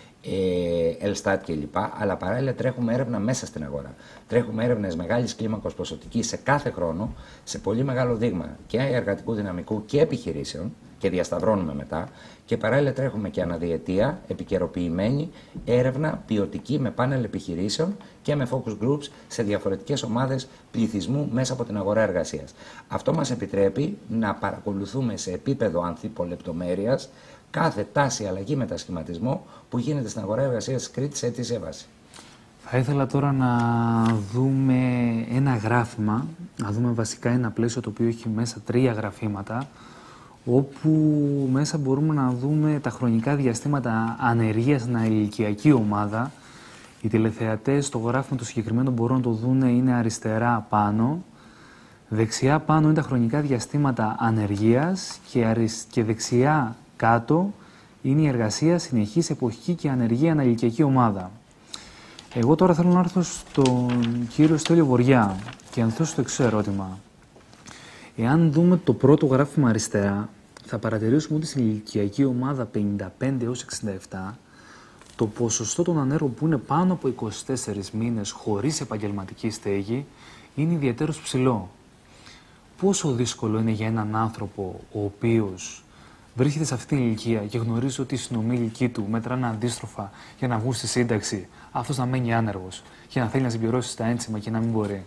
Ελστάτ κλπ. Αλλά παράλληλα τρέχουμε έρευνα μέσα στην αγορά. Τρέχουμε έρευνες μεγάλης κλίμακος ποσοτικής σε κάθε χρόνο, σε πολύ μεγάλο δείγμα και εργατικού δυναμικού και επιχειρήσεων, και διασταυρώνουμε μετά. Και παράλληλα τρέχουμε και αναδιετία, επικαιροποιημένη έρευνα ποιοτική με πάνελ επιχειρήσεων και με focus groups σε διαφορετικές ομάδες πληθυσμού μέσα από την αγορά εργασίας. Αυτό μας επιτρέπει να παρακολουθούμε σε επίπεδο ανθίπολεπτομέρειας κάθε τάση, αλλαγή, μετασχηματισμό που γίνεται στην αγορά εργασίας της Κρήτης σε αιτήσια βάση.
Θα ήθελα τώρα να δούμε ένα γράφημα, να δούμε βασικά ένα πλαίσιο το οποίο έχει μέσα 3 γραφήματα, όπου μέσα μπορούμε να δούμε τα χρονικά διαστήματα ανεργίας στην ηλικιακή ομάδα. Οι τηλεθεατές στο γράφημα του συγκεκριμένου μπορούν να το δουν, είναι αριστερά πάνω. Δεξιά πάνω είναι τα χρονικά διαστήματα ανεργίας και δεξιά κάτω είναι η εργασία, συνεχής, εποχική και ανεργία ανηλικιακή ομάδα. Εγώ τώρα θέλω να έρθω στον κύριο Στέλιο Βοριά και να θέσω το εξής ερώτημα. Εάν δούμε το πρώτο γράφημα αριστερά, θα παρατηρήσουμε ότι στην ηλικιακή ομάδα 55 έως 67, το ποσοστό των ανέργων που είναι πάνω από 24 μήνες χωρίς επαγγελματική στέγη είναι ιδιαίτερος ψηλό. Πόσο δύσκολο είναι για έναν άνθρωπο ο οποίος βρίσκεται σε αυτή την ηλικία και γνωρίζει ότι οι συνομήλικοι του μετράνε αντίστροφα για να βγουν στη σύνταξη, αυτός να μένει άνεργος και να θέλει να συμπληρώσει τα ένσημα και να μην μπορεί?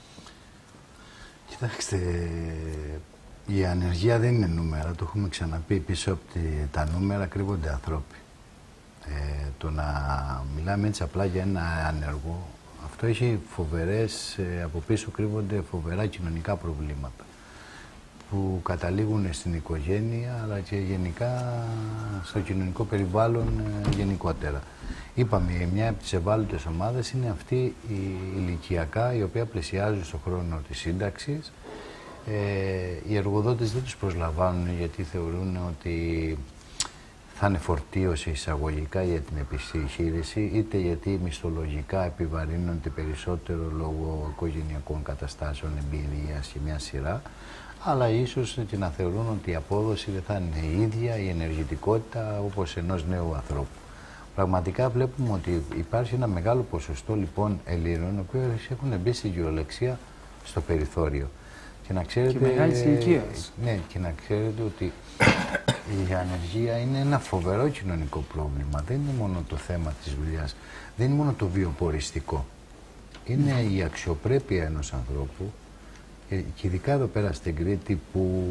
Κοιτάξτε, η ανεργία δεν είναι νούμερα, το έχουμε ξαναπεί. Πίσω από τα νούμερα κρύβονται ανθρώποι. Το να μιλάμε έτσι απλά για ένα άνεργο, αυτό έχει φοβερές, από πίσω κρύβονται φοβερά κοινωνικά προβλήματα που καταλήγουν στην οικογένεια αλλά και γενικά στο κοινωνικό περιβάλλον γενικότερα. Είπαμε, μια από τις ευάλωτες ομάδες είναι αυτή η ηλικιακά, η οποία πλησιάζουν στον χρόνο της σύνταξης. Οι εργοδότες δεν τους προσλαμβάνουν γιατί θεωρούν ότι θα είναι φορτίωση εισαγωγικά για την επιχείρηση, είτε γιατί μισθολογικά επιβαρύνονται περισσότερο λόγω οικογενειακών καταστάσεων, εμπειρίας και μια σειρά, αλλά ίσως και να θεωρούν ότι η απόδοση δεν θα είναι η ίδια, η ενεργητικότητα όπως ενός νέου ανθρώπου. Πραγματικά βλέπουμε ότι υπάρχει ένα μεγάλο ποσοστό λοιπόν Ελλήνων, οι οποίοι έχουν μπει στη γεωλεξία στο περιθώριο. Και να ξέρετε,
και μεγάλης ηλικίας.
Ναι, και να ξέρετε ότι η ανεργία είναι ένα φοβερό κοινωνικό πρόβλημα. Δεν είναι μόνο το θέμα της δουλειάς, δεν είναι μόνο το βιοποριστικό. Είναι η αξιοπρέπεια ενός ανθρώπου, και ειδικά εδώ πέρα στην Κρήτη, που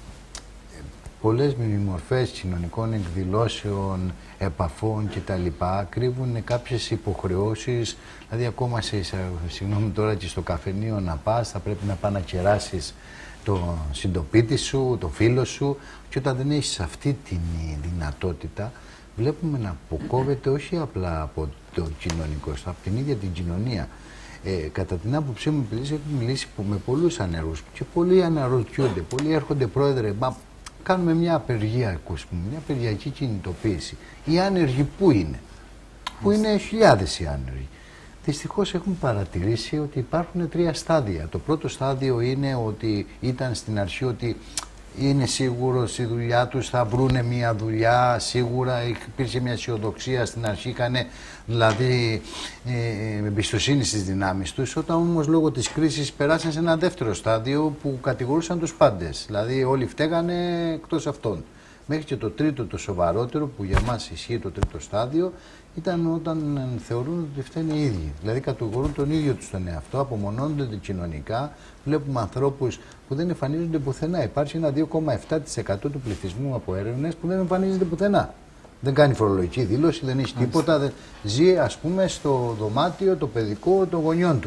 πολλές μορφές κοινωνικών εκδηλώσεων, επαφών κτλ. Κρύβουν κάποιες υποχρεώσεις, δηλαδή ακόμα συγγνώμη τώρα, και στο καφενείο να πας, θα πρέπει να πας να κεράσεις το συντοπίτη σου, το φίλο σου, και όταν δεν έχεις αυτή τη δυνατότητα, βλέπουμε να αποκόβεται όχι απλά από το κοινωνικό, από την ίδια την κοινωνία. Κατά την άποψή μου, επειδή έχω μιλήσει με πολλούς ανεργούς και πολλοί αναρωτιούνται, πολλοί έρχονται, πρόεδρε, κάνουμε μια απεργία, ακούσουμε, μια απεργιακή κινητοποίηση. Οι άνεργοι πού είναι? Που είναι χιλιάδες οι άνεργοι. Δυστυχώς έχουμε παρατηρήσει ότι υπάρχουν 3 στάδια. Το πρώτο στάδιο είναι ότι ήταν στην αρχή ότι είναι σίγουρο στη δουλειά τους, θα βρούνε μια δουλειά, σίγουρα υπήρχε μια αισιοδοξία στην αρχή, είχανε δηλαδή εμπιστοσύνη στις δυνάμεις τους. Όταν όμως λόγω της κρίσης περάσαν σε ένα δεύτερο στάδιο που κατηγορούσαν τους πάντες, δηλαδή όλοι φταίγανε εκτός αυτών. Μέχρι και το τρίτο, το σοβαρότερο, που για μας ισχύει το τρίτο στάδιο, ήταν όταν θεωρούν ότι φταίνουν οι ίδιοι. Δηλαδή κατηγορούν τον ίδιο τους τον εαυτό, απομονώνονται κοινωνικά. Βλέπουμε ανθρώπους που δεν εμφανίζονται πουθενά. Υπάρχει ένα 2,7% του πληθυσμού από έρευνες που δεν εμφανίζεται πουθενά. Δεν κάνει φορολογική δήλωση, δεν έχει τίποτα. Ζει, ας πούμε, στο δωμάτιο το παιδικό των γονιών του.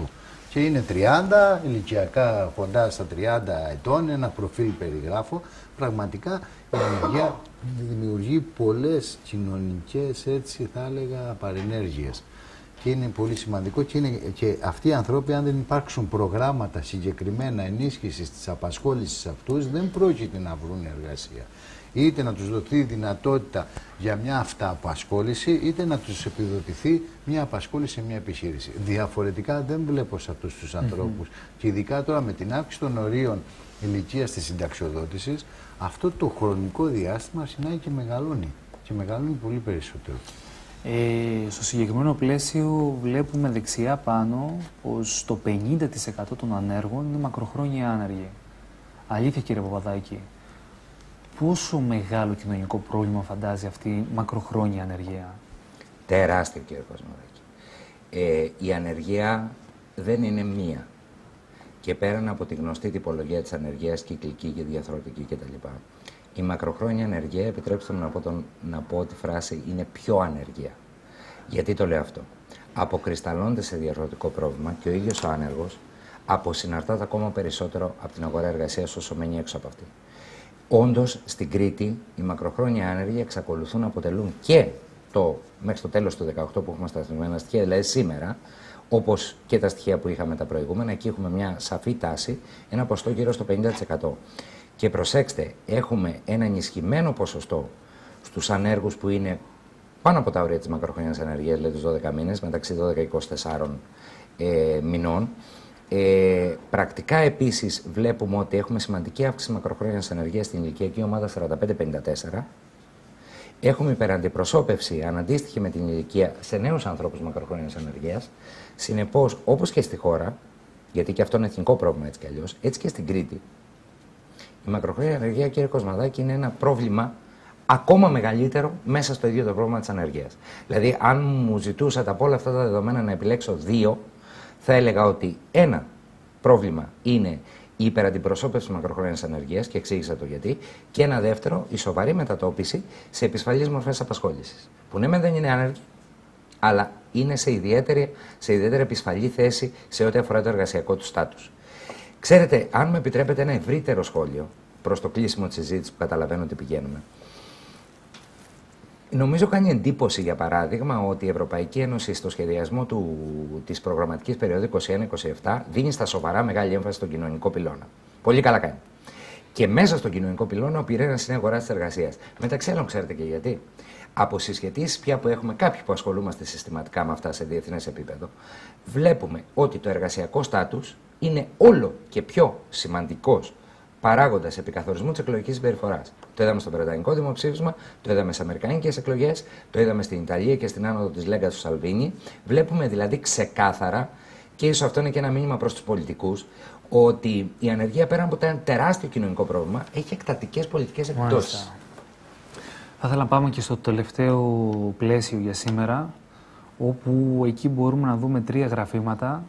Και είναι 30, ηλικιακά κοντά στα 30 ετών, ένα προφίλ περιγράφω. Πραγματικά η ανεργία δημιουργεί πολλές κοινωνικές, έτσι θα έλεγα, παρενέργειες. Και είναι πολύ σημαντικό και αυτοί οι άνθρωποι, αν δεν υπάρξουν προγράμματα συγκεκριμένα ενίσχυσης της απασχόλησης αυτούς, δεν πρόκειται να βρουν εργασία. Είτε να τους δοθεί η δυνατότητα για μια αυτοαπασχόληση, είτε να τους επιδοτηθεί μια απασχόληση σε μια επιχείρηση. Διαφορετικά δεν βλέπω σε αυτούς τους ανθρώπους, και ειδικά τώρα με την αύξηση των ορίων ηλικίας της συνταξιοδότησης, αυτό το χρονικό διάστημα συνάει και μεγαλώνει. Και μεγαλώνει πολύ περισσότερο.
Στο συγκεκριμένο πλαίσιο βλέπουμε δεξιά πάνω πως το 50% των ανέργων είναι μακροχρόνια άνεργοι. Αλήθεια, κύριε Παπαδάκη, πόσο μεγάλο κοινωνικό πρόβλημα φαντάζει αυτή η μακροχρόνια ανεργία?
Τεράστιο, κύριε Κοσμοδάκη. Η ανεργία δεν είναι μία. Και πέραν από τη γνωστή τυπολογία της ανεργίας, κυκλική και διαθροτική κτλ. Η μακροχρόνια ανεργία, επιτρέψτε μου να πω τη φράση, είναι πιο ανεργία. Γιατί το λέω αυτό? Αποκρισταλώνεται σε διαρθρωτικό πρόβλημα και ο ίδιος ο άνεργος αποσυναρτάται ακόμα περισσότερο από την αγορά εργασίας όσο μένει έξω από αυτή. Όντως, στην Κρήτη, οι μακροχρόνια άνεργοι εξακολουθούν να αποτελούν και μέχρι το τέλος του 2018 που έχουμε σταθμισμένα στοιχεία, δηλαδή σήμερα, όπως και τα στοιχεία που είχαμε τα προηγούμενα, εκεί έχουμε μια σαφή τάση, ένα ποσοστό γύρω στο 50%. Και προσέξτε, έχουμε ένα ενισχυμένο ποσοστό στους ανέργους που είναι πάνω από τα όρια της μακροχρόνιας ανεργίας, δηλαδή τους 12 μήνες, μεταξύ 12 και 24 μηνών. Πρακτικά επίσης βλέπουμε ότι έχουμε σημαντική αύξηση μακροχρόνιας ανεργίας στην ηλικιακή ομάδα 45-54. Έχουμε υπεραντιπροσώπευση αναντίστοιχη με την ηλικία σε νέους ανθρώπους μακροχρόνιας ανεργίας. Συνεπώς, όπως και στη χώρα, γιατί και αυτό είναι εθνικό πρόβλημα έτσι κι αλλιώς, έτσι και στην Κρήτη, η μακροχρόνια ανεργία, κύριε Κοσμαδάκη, είναι ένα πρόβλημα ακόμα μεγαλύτερο μέσα στο ίδιο το πρόβλημα της ανεργίας. Δηλαδή, αν μου ζητούσατε από όλα αυτά τα δεδομένα να επιλέξω δύο, θα έλεγα ότι ένα πρόβλημα είναι η υπεραντιπροσώπευση μακροχρόνιας ανεργίας, και εξήγησα το γιατί, και ένα δεύτερο, η σοβαρή μετατόπιση σε επισφαλείς μορφές απασχόλησης. Που ναι, δεν είναι άνεργοι, αλλά είναι σε ιδιαίτερη επισφαλή θέση σε ό,τι αφορά το εργασιακό του στάτους. Ξέρετε, αν μου επιτρέπετε ένα ευρύτερο σχόλιο προς το κλείσιμο της συζήτησης που καταλαβαίνω ότι πηγαίνουμε. Νομίζω κάνει εντύπωση, για παράδειγμα, ότι η Ευρωπαϊκή Ένωση στο σχεδιασμό της προγραμματικής περίοδου 21-27 δίνει στα σοβαρά μεγάλη έμφαση στον κοινωνικό πυλώνα. Πολύ καλά κάνει. Και μέσα στον κοινωνικό πυλώνα ο πυρήνας είναι αγορά της εργασίας. Μεταξύ άλλων, ξέρετε και γιατί? Από συσχετήσεις πια που έχουμε κάποιοι που ασχολούμαστε συστηματικά με αυτά σε διεθνές επίπεδο, βλέπουμε ότι το εργασιακό στάτους είναι όλο και πιο σημαντικός παράγοντας επικαθορισμού της εκλογικής συμπεριφοράς. Το είδαμε στο βρετανικό δημοψήφισμα, το είδαμε στις αμερικανικές εκλογές, το είδαμε στην Ιταλία και στην άνοδο της Λέγκα του Σαλβίνι. Βλέπουμε δηλαδή ξεκάθαρα, και ίσως αυτό είναι και ένα μήνυμα προς τους πολιτικούς, ότι η ανεργία πέρα από ένα τεράστιο κοινωνικό πρόβλημα έχει εκτατικές πολιτικές επιπτώσεις.
Θα ήθελα να πάμε και στο τελευταίο πλαίσιο για σήμερα, όπου εκεί μπορούμε να δούμε τρία γραφήματα.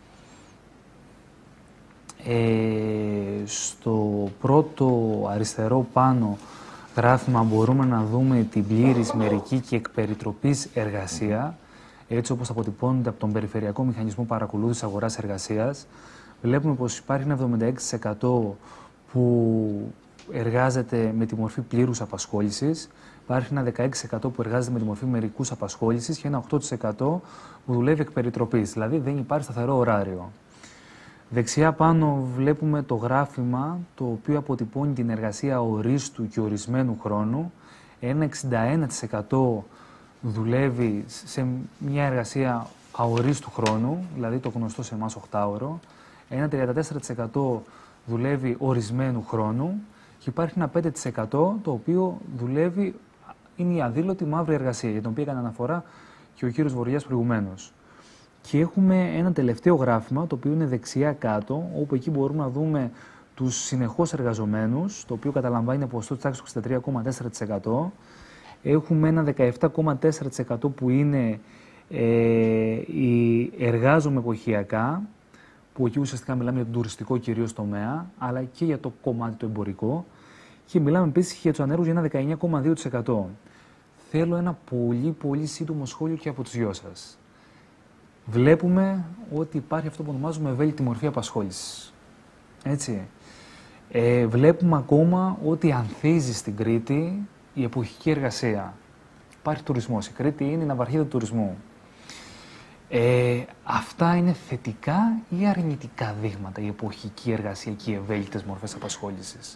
Στο πρώτο αριστερό πάνω γράφημα μπορούμε να δούμε την πλήρης μερική και εκπεριτροπής εργασία, έτσι όπως αποτυπώνεται από τον Περιφερειακό Μηχανισμό Παρακολούθησης Αγοράς Εργασίας. Βλέπουμε πως υπάρχει ένα 76% που εργάζεται με τη μορφή πλήρους απασχόλησης, υπάρχει ένα 16% που εργάζεται με τη μορφή μερικούς απασχόλησης και ένα 8% που δουλεύει εκπεριτροπής, δηλαδή δεν υπάρχει σταθερό ωράριο. Δεξιά πάνω βλέπουμε το γράφημα το οποίο αποτυπώνει την εργασία ορίστου και ορισμένου χρόνου. Ένα 61% δουλεύει σε μια εργασία αορίστου χρόνου, δηλαδή το γνωστό σε εμάς 8ωρο. Ένα 34% δουλεύει ορισμένου χρόνου και υπάρχει ένα 5% το οποίο δουλεύει, είναι η αδήλωτη μαύρη εργασία, για την οποία έκανε αναφορά και ο κύριος Βοριάς προηγουμένως. Και έχουμε ένα τελευταίο γράφημα, το οποίο είναι δεξιά κάτω, όπου εκεί μπορούμε να δούμε τους συνεχώς εργαζομένους, το οποίο καταλαμβάνει ένα ποσοστό της τάξης του 63,4%. Έχουμε ένα 17,4% που είναι οι εργάζομαι εποχιακά, που εκεί ουσιαστικά μιλάμε για τον τουριστικό κυρίως τομέα, αλλά και για το κομμάτι το εμπορικό. Και μιλάμε επίσης για τους ανέργους για ένα 19,2%. Θέλω ένα πολύ σύντομο σχόλιο και από τους δυο σας. βλέπουμε ότι υπάρχει αυτό που ονομάζουμε ευέλικτη μορφή απασχόλησης. Έτσι. Βλέπουμε ακόμα ότι ανθίζει στην Κρήτη η εποχική εργασία. Υπάρχει τουρισμός. Η Κρήτη είναι η ναυαρχίδα του τουρισμού. Αυτά είναι θετικά ή αρνητικά δείγματα, η εποχική εργασία και οι ευέλικτες μορφές απασχόλησης?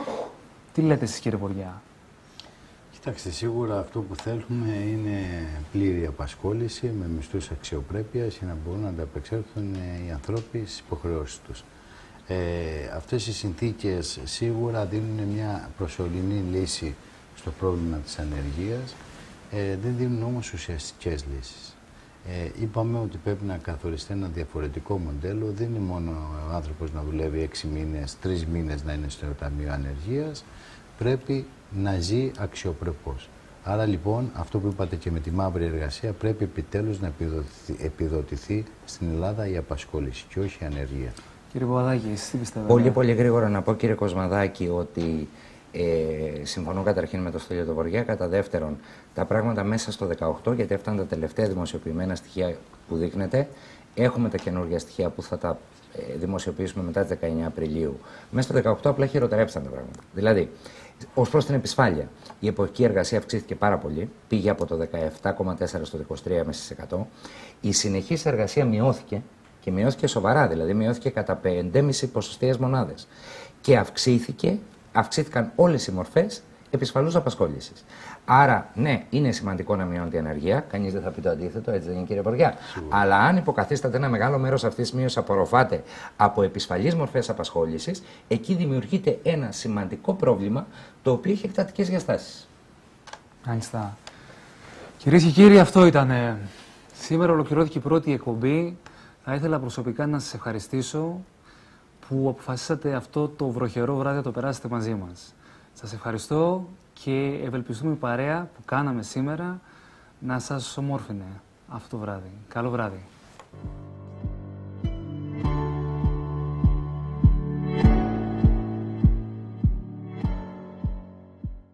Τι λέτε εσείς, κύριε Βοριά?
Κοιτάξτε, σίγουρα αυτό που θέλουμε είναι πλήρη απασχόληση με μισθούς αξιοπρέπειας για να μπορούν να ανταπεξέλθουν οι άνθρωποι στις υποχρεώσεις τους. Αυτές οι συνθήκες σίγουρα δίνουν μια προσωρινή λύση στο πρόβλημα της ανεργίας, δεν δίνουν όμως ουσιαστικές λύσεις. Είπαμε ότι πρέπει να καθοριστεί ένα διαφορετικό μοντέλο. Δεν είναι μόνο ο άνθρωπος να δουλεύει 6 μήνες, 3 μήνες να είναι στο Ταμείο Ανεργίας. Πρέπει να ζει αξιοπρεπώς. Άρα λοιπόν, αυτό που είπατε και με τη μαύρη εργασία, πρέπει επιτέλους να επιδοτηθεί στην Ελλάδα η απασχόληση και όχι η ανεργία.
Κύριε Παπαδάκη, εσείς τι πιστεύετε?
Πολύ γρήγορα να πω, κύριε Κοσμαδάκη, ότι συμφωνώ καταρχήν με τον Στέλιο τον Βοριά. Κατά δεύτερον, τα πράγματα μέσα στο 18, γιατί αυτά είναι τα τελευταία δημοσιοποιημένα στοιχεία που δείχνετε. Έχουμε τα καινούργια στοιχεία που θα τα δημοσιοποιήσουμε μετά τις 19 Απριλίου. Μέσα στο 18 απλά χειροτερέψαν τα πράγματα. Δηλαδή, ως προς την επισφάλεια, η εποχική εργασία αυξήθηκε πάρα πολύ. Πήγε από το 17,4% στο 23,5%. Η συνεχής εργασία μειώθηκε και μειώθηκε σοβαρά, δηλαδή μειώθηκε κατά 5,5 ποσοστιαίες μονάδες. Και αυξήθηκαν όλες οι μορφές επισφαλούς απασχόλησης. Άρα, ναι, είναι σημαντικό να μειώνεται η ανεργία. Κανείς δεν θα πει το αντίθετο, έτσι δεν είναι, κύριε Βοριά? Αλλά αν υποκαθίσταται ένα μεγάλο μέρος αυτής της μείωσης απορροφάται από επισφαλείς μορφές απασχόλησης, εκεί δημιουργείται ένα σημαντικό πρόβλημα το οποίο έχει εκτατικές διαστάσεις.
Μάλιστα. Κυρίες και κύριοι, αυτό ήταν. Σήμερα ολοκληρώθηκε η πρώτη εκπομπή. Θα ήθελα προσωπικά να σας ευχαριστήσω που αποφασίσατε αυτό το βροχερό βράδυ να το περάσετε μαζί μας. Σας ευχαριστώ και ευελπιστούμε η παρέα που κάναμε σήμερα να σας ομόρφινε αυτό το βράδυ. Καλό βράδυ.